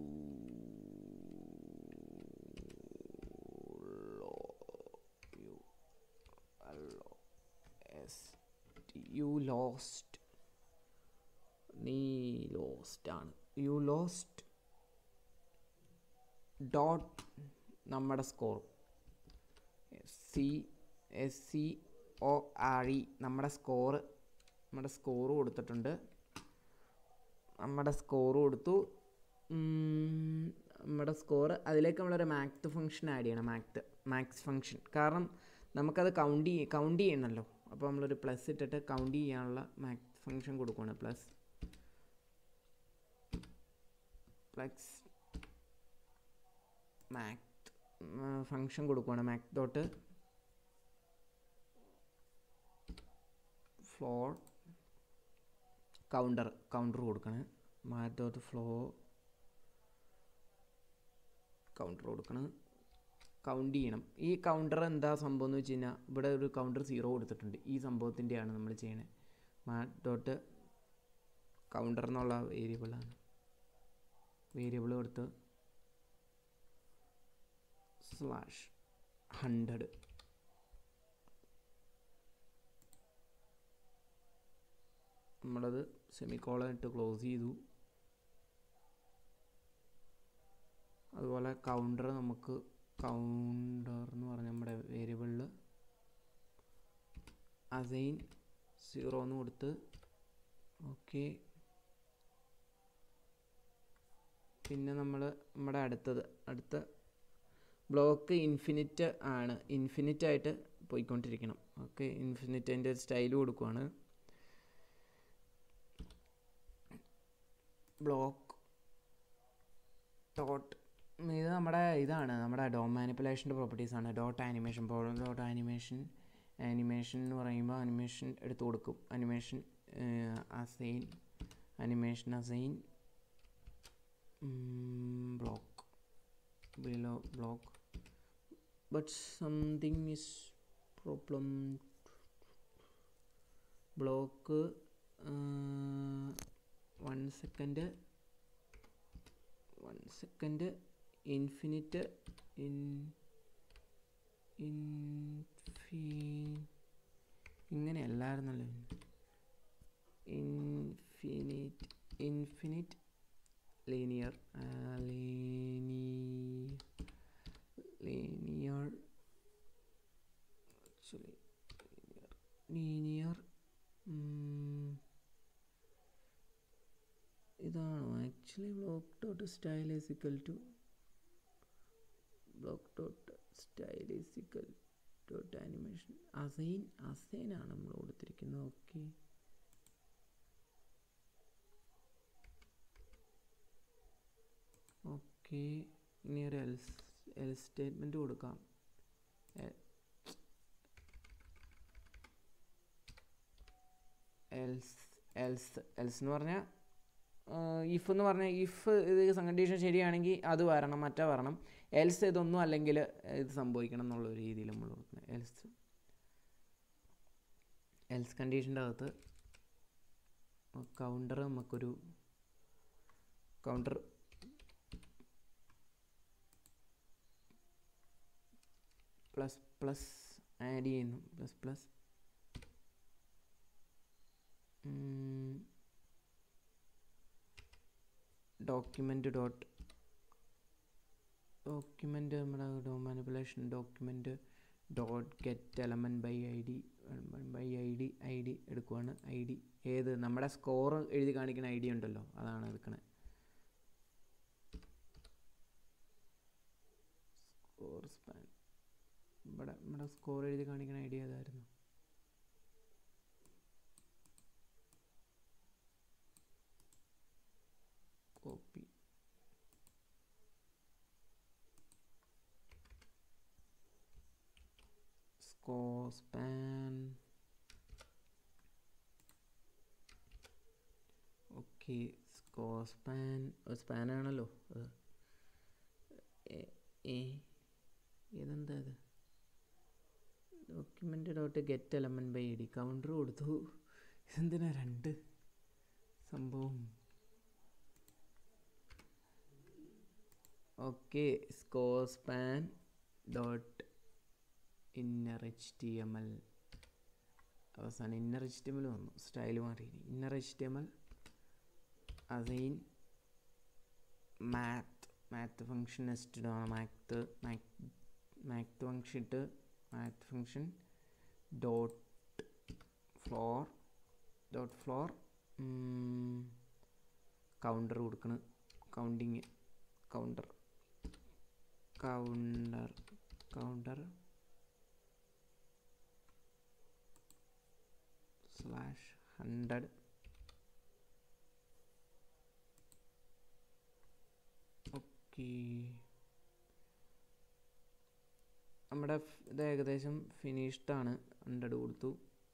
യു ലോസ്റ്റ് നീ ലോസ്റ്റ് ആണ്. യു ലോസ്റ്റ് ഡോട്ട് നമ്മുടെ score S S O R E ഇ നമ്മുടെ സ്കോറ് നമ്മുടെ സ്കോറ് കൊടുത്തിട്ടുണ്ട്. നമ്മുടെ സ്കോറ് കൊടുത്തു. നമ്മുടെ സ്കോറ് അതിലേക്ക് നമ്മളൊരു മാക്ത് ഫംഗ്ഷൻ ആഡ് ചെയ്യണം. മാക്ത് മാക്സ് ഫംഗ്ഷൻ കാരണം നമുക്കത് കൗണ്ട് ചെയ്യ കൗണ്ട് ചെയ്യണമല്ലോ. അപ്പോൾ നമ്മളൊരു പ്ലസ് ഇട്ടിട്ട് കൗണ്ട് ചെയ്യാനുള്ള മാക്സ് ഫംഗ്ഷൻ കൊടുക്കുകയാണ്. പ്ലസ് പ്ലസ് മാക്ത് ഫംഗ്ഷൻ കൊടുക്കുകയാണ്. Math dot floor counter counter കൊടുക്കണം. മാക്ത് ഡോട്ട് ഫ്ലോ കൗണ്ടർ കൊടുക്കണം. കൗണ്ട് ചെയ്യണം. ഈ കൗണ്ടർ എന്താ സംഭവം എന്ന് വെച്ച് കഴിഞ്ഞാൽ ഇവിടെ ഒരു കൗണ്ടർ സീറോ കൊടുത്തിട്ടുണ്ട്. ഈ സംഭവത്തിൻ്റെയാണ് നമ്മൾ ചെയ്യണത്. മാറ്റ് ഡോട്ട് കൗണ്ടർ എന്നുള്ള വേരിയബിളാണ്. വേരിയബിൾ കൊടുത്ത് സ്ലാഷ് ഹൺഡ്രഡ് നമ്മളത് സെമിക്കോളൻ ഇട്ട് ക്ലോസ് ചെയ്തു. അതുപോലെ കൗണ്ടർ നമുക്ക് കൗണ്ടർ എന്ന് പറഞ്ഞ നമ്മുടെ വേരിയബിളിൽ അസൈൻ സീറോ എന്ന് കൊടുത്ത് ഓക്കെ. പിന്നെ നമ്മൾ നമ്മുടെ അടുത്തത് അടുത്ത ബ്ലോക്ക് ഇൻഫിനിറ്റ് ആണ്, ഇൻഫിനിറ്റ് ആയിട്ട് പോയിക്കൊണ്ടിരിക്കണം. ഓക്കെ, ഇൻഫിനിറ്റ് അതിൻ്റെ ഒരു സ്റ്റൈൽ കൊടുക്കുവാണ്. ബ്ലോക്ക് ഡോട്ട് ഇത് നമ്മുടെ ഇതാണ് നമ്മുടെ ഡോം മാനിപ്പുലേഷൻ്റെ പ്രോപ്പർട്ടീസാണ്. Dot animation dot animation animation എന്ന് പറയുമ്പോൾ അനിമേഷൻ എടുത്ത് കൊടുക്കും. Animation assign animation assign block below block, but something is problem. block uh, one second one second infinite in infin ഇങ്ങനെ അല്ലായിരുന്നല്ലോ. Infinite infinite linear uh, linear linear actually linear um, ഇതാണോ actually block dot style is equal to block dot style is equal dot animation assign അസൈനാണ് നമ്മൾ കൊടുത്തിരിക്കുന്നത്. ഓക്കെ, ഓക്കെ ഇനി ഒരു എൽസ് എൽസ് സ്റ്റേറ്റ്മെൻറ്റ് കൊടുക്കാം. എൽസ് എൽസ് എൽസ് എന്ന് പറഞ്ഞാൽ ഇഫ് എന്ന് പറഞ്ഞാൽ ഇഫ് ഇത് കണ്ടീഷൻ ശരിയാണെങ്കിൽ അത് വരണം, മറ്റേ വരണം. എൽസ് ഇതൊന്നും അല്ലെങ്കിൽ ഇത് സംഭവിക്കണം എന്നുള്ള രീതിയിൽ നമ്മൾ കൊടുക്കുന്നത്. എൽസ് എൽസ് കണ്ടീഷൻ്റെ അകത്ത് കൗണ്ടർ നമുക്കൊരു കൗണ്ടർ പ്ലസ് പ്ലസ് ആഡ് ചെയ്യുന്നു. Plus plus document dot document നമ്മുടെ DOM manipulation document dot get element by I D by I D I D എടുക്കുവാണ്. ഐ ഡി ഏത് നമ്മുടെ സ്കോർ എഴുതി കാണിക്കുന്ന ഐ ഡി ഉണ്ടല്ലോ, അതാണ് എടുക്കണത്. സ്കോർ സ്പാൻ ഇവിടെ നമ്മുടെ സ്കോർ എഴുതി കാണിക്കുന്ന ഐ ഡി ഏതായിരുന്നു? Copy score span. Okay, score span span ആണല്ലോ. ഏതെന്താ ഇത്? Document dot get element by I D counter കൊടുത്തു. ഇതെന്തിനാ രണ്ട് സംഭവം? Okay, score span dot inner H T M L അവസാനം inner H T M L വന്നു, സ്റ്റൈൽ മാറി. Inner H T M L assign math math function nested ആണ്. മാത്ത് മാത്ത് ഫംഗ്ഷൻ ഇട്ട് math function dot floor dot floor counter കൊടുക്കണം. Counting counter counter counter slash hundred. Okay, നമ്മുടെ ഇത് ഏകദേശം ഫിനിഷ്ഡാണ്. ഹൺഡ്രഡ് കൊടുത്തു.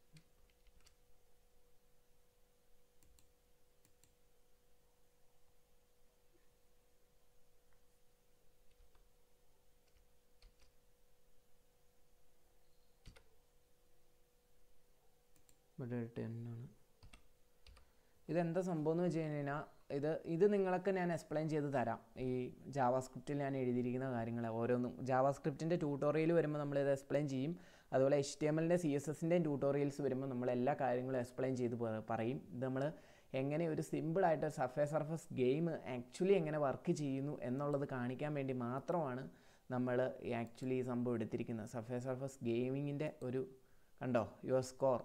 ഇവിടെ ടെൻ ആണ്. ഇതെന്താ സംഭവം എന്ന് വെച്ച് കഴിഞ്ഞാൽ ഇത് ഇത് നിങ്ങൾക്ക് ഞാൻ എക്സ്പ്ലെയിൻ ചെയ്ത് തരാം. ഈ ജാവാസ്ക്രിപ്റ്റിൽ ഞാൻ എഴുതിയിരിക്കുന്ന കാര്യങ്ങൾ ഓരോന്നും ജാവാസ്ക്രിപ്റ്റിൻ്റെ ട്യൂട്ടോറിയൽ വരുമ്പോൾ നമ്മളിത് എക്സ്പ്ലെയിൻ ചെയ്യും. അതുപോലെ എച്ച് ടി എം എല്ലിൻ്റെ സി എസ് എസിൻ്റെയും ട്യൂട്ടോറിയൽസ് വരുമ്പോൾ നമ്മൾ എല്ലാ കാര്യങ്ങളും എക്സ്പ്ലെയിൻ ചെയ്ത് പറയും. ഇത് നമ്മൾ എങ്ങനെ ഒരു സിമ്പിളായിട്ട് സർഫേസ് സർഫസ് ഗെയിം ആക്ച്വലി എങ്ങനെ വർക്ക് ചെയ്യുന്നു എന്നുള്ളത് കാണിക്കാൻ വേണ്ടി മാത്രമാണ് നമ്മൾ ആക്ച്വലി ഈ സംഭവം എടുത്തിരിക്കുന്നത്. സർഫേസ് സർഫസ് ഗെയിമിങ്ങിൻ്റെ ഒരു കണ്ടോ യുവർ സ്കോർ.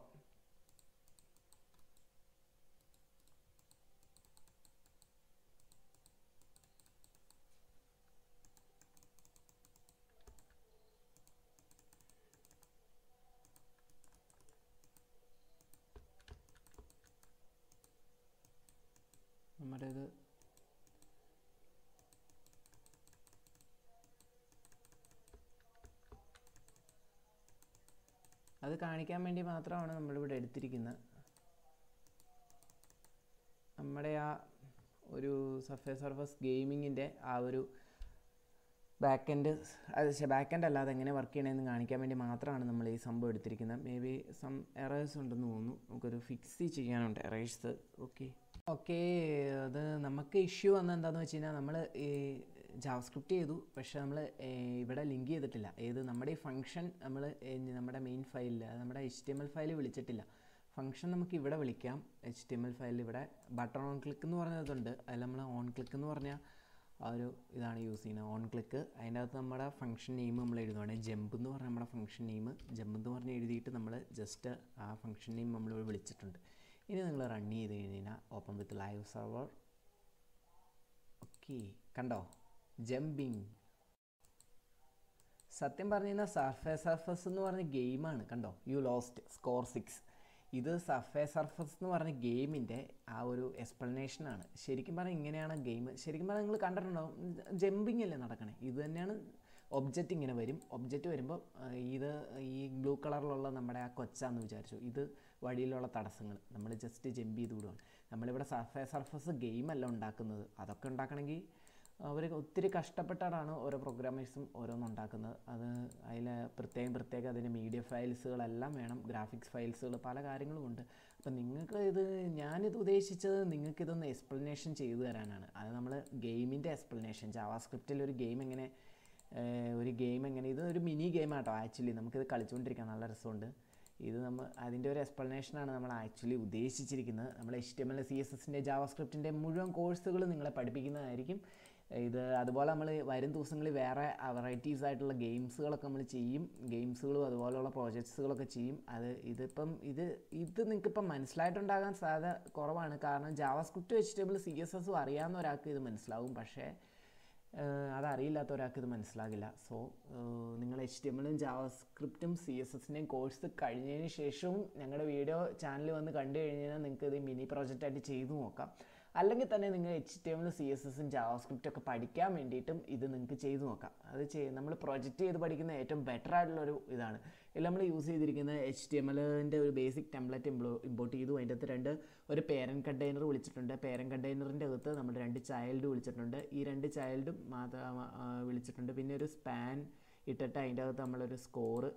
നമ്മുടെ ഇത് അത് കാണിക്കാൻ വേണ്ടി മാത്രമാണ് നമ്മളിവിടെ എടുത്തിരിക്കുന്നത്. നമ്മുടെ ആ ഒരു സബ്വേ സർഫസ് ഗെയിമിങ്ങിൻ്റെ ആ ഒരു ബാക്ക് എൻഡ്, അത് ബാക്ക് എൻഡ് അല്ലാതെ എങ്ങനെ വർക്ക് ചെയ്യണമെന്ന് കാണിക്കാൻ വേണ്ടി മാത്രമാണ് നമ്മൾ ഈ സംഭവം എടുത്തിരിക്കുന്നത്. മേ ബി സം എറേഴ്സ് ഉണ്ടെന്ന് തോന്നുന്നു, നമുക്കൊരു ഫിക്സ് ചെയ്യാനുണ്ട് എറേഴ്സ്. ഓക്കെ ഓക്കെ അത് നമുക്ക് ഇഷ്യൂ വന്നത് എന്താണെന്ന് വെച്ച് കഴിഞ്ഞാൽ നമ്മൾ ഈ ജാവാസ്ക്രിപ്റ്റ് ചെയ്തു, പക്ഷേ നമ്മൾ ഇവിടെ ലിങ്ക് ചെയ്തിട്ടില്ല. ഏത് നമ്മുടെ ഈ ഫംഗ്ഷൻ നമ്മൾ നമ്മുടെ മെയിൻ ഫയലിൽ നമ്മുടെ H T M L file വിളിച്ചിട്ടില്ല. ഫംഗ്ഷൻ നമുക്ക് ഇവിടെ വിളിക്കാം. എച്ച് ടി എം എൽ ഫയലിൽ ഇവിടെ ബട്ടൺ ഓൺ ക്ലിക്ക് എന്ന് പറഞ്ഞതുണ്ട്. അതിൽ നമ്മൾ ഓൺ ക്ലിക്ക് എന്ന് പറഞ്ഞാൽ ആ ഒരു ഇതാണ് യൂസ് ചെയ്യുന്നത്, ഓൺ ക്ലിക്ക്. അതിൻ്റെ അകത്ത് നമ്മുടെ ഫംഗ്ഷൻ നെയിം നമ്മൾ എഴുതുവാണ്. ജമ്പ് എന്ന് പറഞ്ഞാൽ നമ്മുടെ ഫംഗ്ഷൻ നെയിം, ജമ്പ് എന്ന് പറഞ്ഞ് എഴുതിയിട്ട് നമ്മൾ ജസ്റ്റ് ആ ഫംഗ്ഷൻ നെയിം നമ്മൾ വിളിച്ചിട്ടുണ്ട്. ഇനി നിങ്ങൾ റൺ ചെയ്ത് കഴിഞ്ഞാൽ open with live server. Okay കണ്ടോ, ജമ്പിങ്. സത്യം പറഞ്ഞു കഴിഞ്ഞാൽ സർഫേ സർഫസ് എന്ന് പറഞ്ഞ ഗെയിമാണ്. കണ്ടോ, യു ലോസ്റ്റ് സ്കോർ സിക്സ്. ഇത് സർഫേ സർഫസ് എന്ന് പറഞ്ഞ ഗെയിമിൻ്റെ ആ ഒരു എക്സ്പ്ലനേഷനാണ്. ശരിക്കും പറഞ്ഞാൽ ഇങ്ങനെയാണ് ഗെയിം. ശരിക്കും പറഞ്ഞാൽ നിങ്ങൾ കണ്ടിട്ടുണ്ടാവും, ജമ്പിങ് അല്ലേ നടക്കണേ. ഇത് തന്നെയാണ് ഒബ്ജക്റ്റ്. ഇങ്ങനെ വരും, ഒബ്ജക്റ്റ് വരുമ്പോൾ ഇത് ഈ ബ്ലൂ കളറിലുള്ള നമ്മുടെ ആ കൊച്ചാന്ന് വിചാരിച്ചു. ഇത് വഴിയിലുള്ള തടസ്സങ്ങൾ, നമ്മൾ ജസ്റ്റ് ജമ്പ് ചെയ്ത് വിടുകയാണ്. നമ്മളിവിടെ സർഫേ സർഫസ് ഗെയിമല്ല ഉണ്ടാക്കുന്നത്. അതൊക്കെ ഉണ്ടാക്കണമെങ്കിൽ അവർ ഒത്തിരി കഷ്ടപ്പെട്ടാണ് ഓരോ പ്രോഗ്രാമേഴ്സും ഓരോന്നുണ്ടാക്കുന്നത്. അത് അതിൽ പ്രത്യേകം പ്രത്യേകം അതിന് മീഡിയ ഫയൽസുകളെല്ലാം വേണം, ഗ്രാഫിക്സ് ഫയൽസുകൾ, പല കാര്യങ്ങളുമുണ്ട്. അപ്പം നിങ്ങൾക്ക് ഇത് ഞാനിത് ഉദ്ദേശിച്ചത് നിങ്ങൾക്കിതൊന്ന് എക്സ്പ്ലനേഷൻ ചെയ്തു തരാനാണ്. അത് നമ്മൾ ഗെയിമിൻ്റെ എക്സ്പ്ലനേഷൻ, ജാവാസ്ക്രിപ്റ്റിൽ ഒരു ഗെയിം എങ്ങനെ ഒരു ഗെയിം എങ്ങനെ ഇത് ഒരു മിനി ഗെയിമാട്ടോ ആക്ച്വലി. നമുക്കിത് കളിച്ചുകൊണ്ടിരിക്കാം, നല്ല രസമുണ്ട്. ഇത് നമ്മൾ അതിൻ്റെ ഒരു എക്സ്പ്ലനേഷനാണ് നമ്മൾ ആക്ച്വലി ഉദ്ദേശിച്ചിരിക്കുന്നത്. നമ്മൾ H T M L C S എസിൻ്റെ ജാവാസ്ക്രിപ്റ്റിൻ്റെ മുഴുവൻ കോഴ്സുകൾ നിങ്ങളെ പഠിപ്പിക്കുന്നതായിരിക്കും ഇത്. അതുപോലെ നമ്മൾ വരും ദിവസങ്ങളിൽ വേറെ വെറൈറ്റീസ് ആയിട്ടുള്ള ഗെയിംസുകളൊക്കെ നമ്മൾ ചെയ്യും. ഗെയിംസുകളും അതുപോലെയുള്ള പ്രോജക്ട്സുകളൊക്കെ ചെയ്യും. അത് ഇതിപ്പം ഇത് ഇത് നിങ്ങൾക്കിപ്പം മനസ്സിലായിട്ടുണ്ടാകാൻ സാധ്യത കുറവാണ്. കാരണം JavaScript H T M L C S എസും അറിയാവുന്ന ഒരാൾക്ക് ഇത് മനസ്സിലാവും, പക്ഷേ അതറിയില്ലാത്ത ഒരാൾക്ക് ഇത് മനസ്സിലാകില്ല. സോ നിങ്ങൾ എച്ച് ടി എം എല്ലും ജാവാസ്ക്രിപ്റ്റും സി എസ് എസിൻ്റെയും കോഴ്സ് കഴിഞ്ഞതിന് ശേഷവും ഞങ്ങളുടെ വീഡിയോ ചാനൽ വന്ന് കണ്ടു കഴിഞ്ഞാൽ നിങ്ങൾക്ക് ഇത് മിനി പ്രോജക്റ്റായിട്ട് ചെയ്തു നോക്കാം. അല്ലെങ്കിൽ തന്നെ നിങ്ങൾ H T M L C S എസും ജാവാസ്ക്രിപ്റ്റും ഒക്കെ പഠിക്കാൻ വേണ്ടിയിട്ടും ഇത് നിങ്ങൾക്ക് ചെയ്തു നോക്കാം. അത് ചെയ്ത് നമ്മൾ പ്രൊജക്റ്റ് ചെയ്ത് പഠിക്കുന്ന ഏറ്റവും ബെറ്റർ ആയിട്ടുള്ളൊരു ഇതാണ്. ഇതിൽ നമ്മൾ യൂസ് ചെയ്തിരിക്കുന്ന എച്ച് ടി എം എല്ലിൻ്റെ ഒരു ബേസിക് ടെംപ്ലേറ്റ് ഇംപ്ലോ ഇമ്പോർട്ട് ചെയ്തു. അതിൻ്റെ അകത്ത് രണ്ട് ഒരു പേരൻറ്റ് കണ്ടെയ്നർ വിളിച്ചിട്ടുണ്ട്. പേരൻറ്റ് കണ്ടെയ്നറിൻ്റെ അകത്ത് നമ്മൾ രണ്ട് ചൈൽഡ് വിളിച്ചിട്ടുണ്ട്. ഈ രണ്ട് ചൈൽഡും മാത്രം വിളിച്ചിട്ടുണ്ട്. പിന്നെ ഒരു സ്പാൻ ഇട്ടിട്ട് അതിൻ്റെ അകത്ത് നമ്മളൊരു സ്കോറ്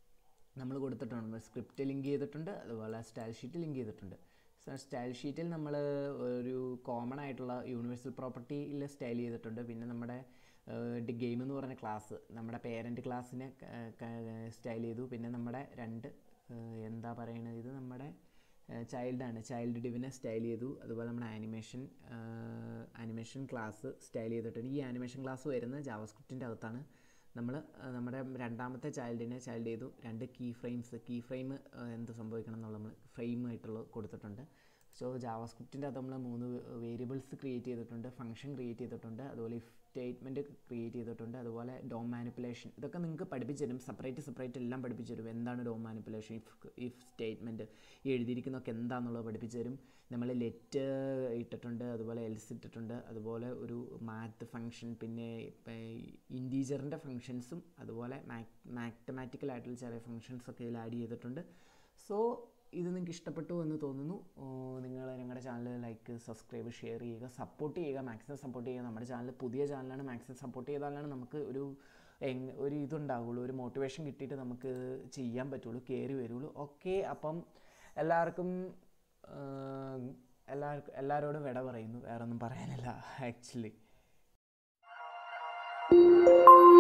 നമ്മൾ കൊടുത്തിട്ടുണ്ട്. സ്ക്രിപ്റ്റ് ലിങ്ക് ചെയ്തിട്ടുണ്ട്, അതുപോലെ സ്റ്റൈൽ ഷീറ്റ് ലിങ്ക് ചെയ്തിട്ടുണ്ട്. സ്റ്റൈൽ ഷീറ്റിൽ നമ്മൾ ഒരു കോമൺ ആയിട്ടുള്ള യൂണിവേഴ്സൽ പ്രോപ്പർട്ടിയിൽ സ്റ്റൈൽ ചെയ്തിട്ടുണ്ട്. പിന്നെ നമ്മുടെ ഗെയിം എന്ന് പറഞ്ഞ ക്ലാസ്, നമ്മുടെ പേരൻറ്റ് ക്ലാസ്സിനെ സ്റ്റൈൽ ചെയ്തു. പിന്നെ നമ്മുടെ രണ്ട് എന്താ പറയുന്നത്, ഇത് നമ്മുടെ ചൈൽഡാണ്, ചൈൽഡ് ഡിവിനെ സ്റ്റൈൽ ചെയ്തു. അതുപോലെ നമ്മുടെ ആനിമേഷൻ ആനിമേഷൻ ക്ലാസ് സ്റ്റൈൽ ചെയ്തിട്ടുണ്ട്. ഈ ആനിമേഷൻ ക്ലാസ് വരുന്നത് ജാവാസ്ക്രിപ്റ്റിൻ്റെ അകത്താണ്. നമ്മൾ നമ്മുടെ രണ്ടാമത്തെ ചൈൽഡിനെ ചൈൽഡ് ചെയ്തു. രണ്ട് കീ ഫ്രെയിംസ്, കീ ഫ്രെയിം എന്ത് സംഭവിക്കണം എന്നുള്ള നമ്മൾ ഫ്രെയിമായിട്ടുള്ളത് കൊടുത്തിട്ടുണ്ട്. സോ ജാവാസ്ക്രിപ്റ്റിൻ്റെ അകത്ത് നമ്മൾ മൂന്ന് വേരിയബിൾസ് ക്രിയേറ്റ് ചെയ്തിട്ടുണ്ട്, ഫംഗ്ഷൻ ക്രിയേറ്റ് ചെയ്തിട്ടുണ്ട്, അതുപോലെ ഇഫ് സ്റ്റേറ്റ്മെൻറ്റ് ക്രിയേറ്റ് ചെയ്തിട്ടുണ്ട്, അതുപോലെ ഡോം മാനിപ്പുലേഷൻ. ഇതൊക്കെ നിങ്ങൾക്ക് പഠിപ്പിച്ചു തരും, സെപ്പറേറ്റ് സെപ്പറേറ്റ് എല്ലാം പഠിപ്പിച്ചു തരും. എന്താണ് DOM manipulation, if if statement, ഈ എഴുതിയിരിക്കുന്നതൊക്കെ എന്താണെന്നുള്ളത് പഠിപ്പിച്ചു തരും. നമ്മൾ ലെറ്റ് ഇട്ടിട്ടുണ്ട്, അതുപോലെ എൽസ് ഇട്ടിട്ടുണ്ട്, അതുപോലെ ഒരു മാത്ത് ഫംഗ്ഷൻ, പിന്നെ ഇൻറ്റീജറിൻ്റെ ഫംഗ്ഷൻസും അതുപോലെ മാത്തമാറ്റിക്കലായിട്ടുള്ള ചെറിയ ഫംഗ്ഷൻസൊക്കെ ഇതിൽ ആഡ് ചെയ്തിട്ടുണ്ട്. സോ ഇത് നിങ്ങൾക്ക് ഇഷ്ടപ്പെട്ടു എന്ന് തോന്നുന്നു. നിങ്ങൾ ഞങ്ങളുടെ ചാനൽ ലൈക്ക്, സബ്സ്ക്രൈബ്, ഷെയർ ചെയ്യുക, സപ്പോർട്ട് ചെയ്യുക, മാക്സിമം സപ്പോർട്ട് ചെയ്യുക. നമ്മുടെ ചാനൽ പുതിയ ചാനലാണ്, മാക്സിമം സപ്പോർട്ട് ചെയ്താലാണ് നമുക്ക് ഒരു ഒരു ഇതുണ്ടാവുള്ളൂ, ഒരു മോട്ടിവേഷൻ കിട്ടിയിട്ട് നമുക്ക് ചെയ്യാൻ പറ്റുള്ളൂ, കയറി വരുള്ളൂ. ഓക്കെ, അപ്പം എല്ലാവർക്കും എല്ലാവർക്കും എല്ലാവരോടും വിട പറയുന്നു. വേറെ ഒന്നും പറയാനില്ല ആക്ച്വലി.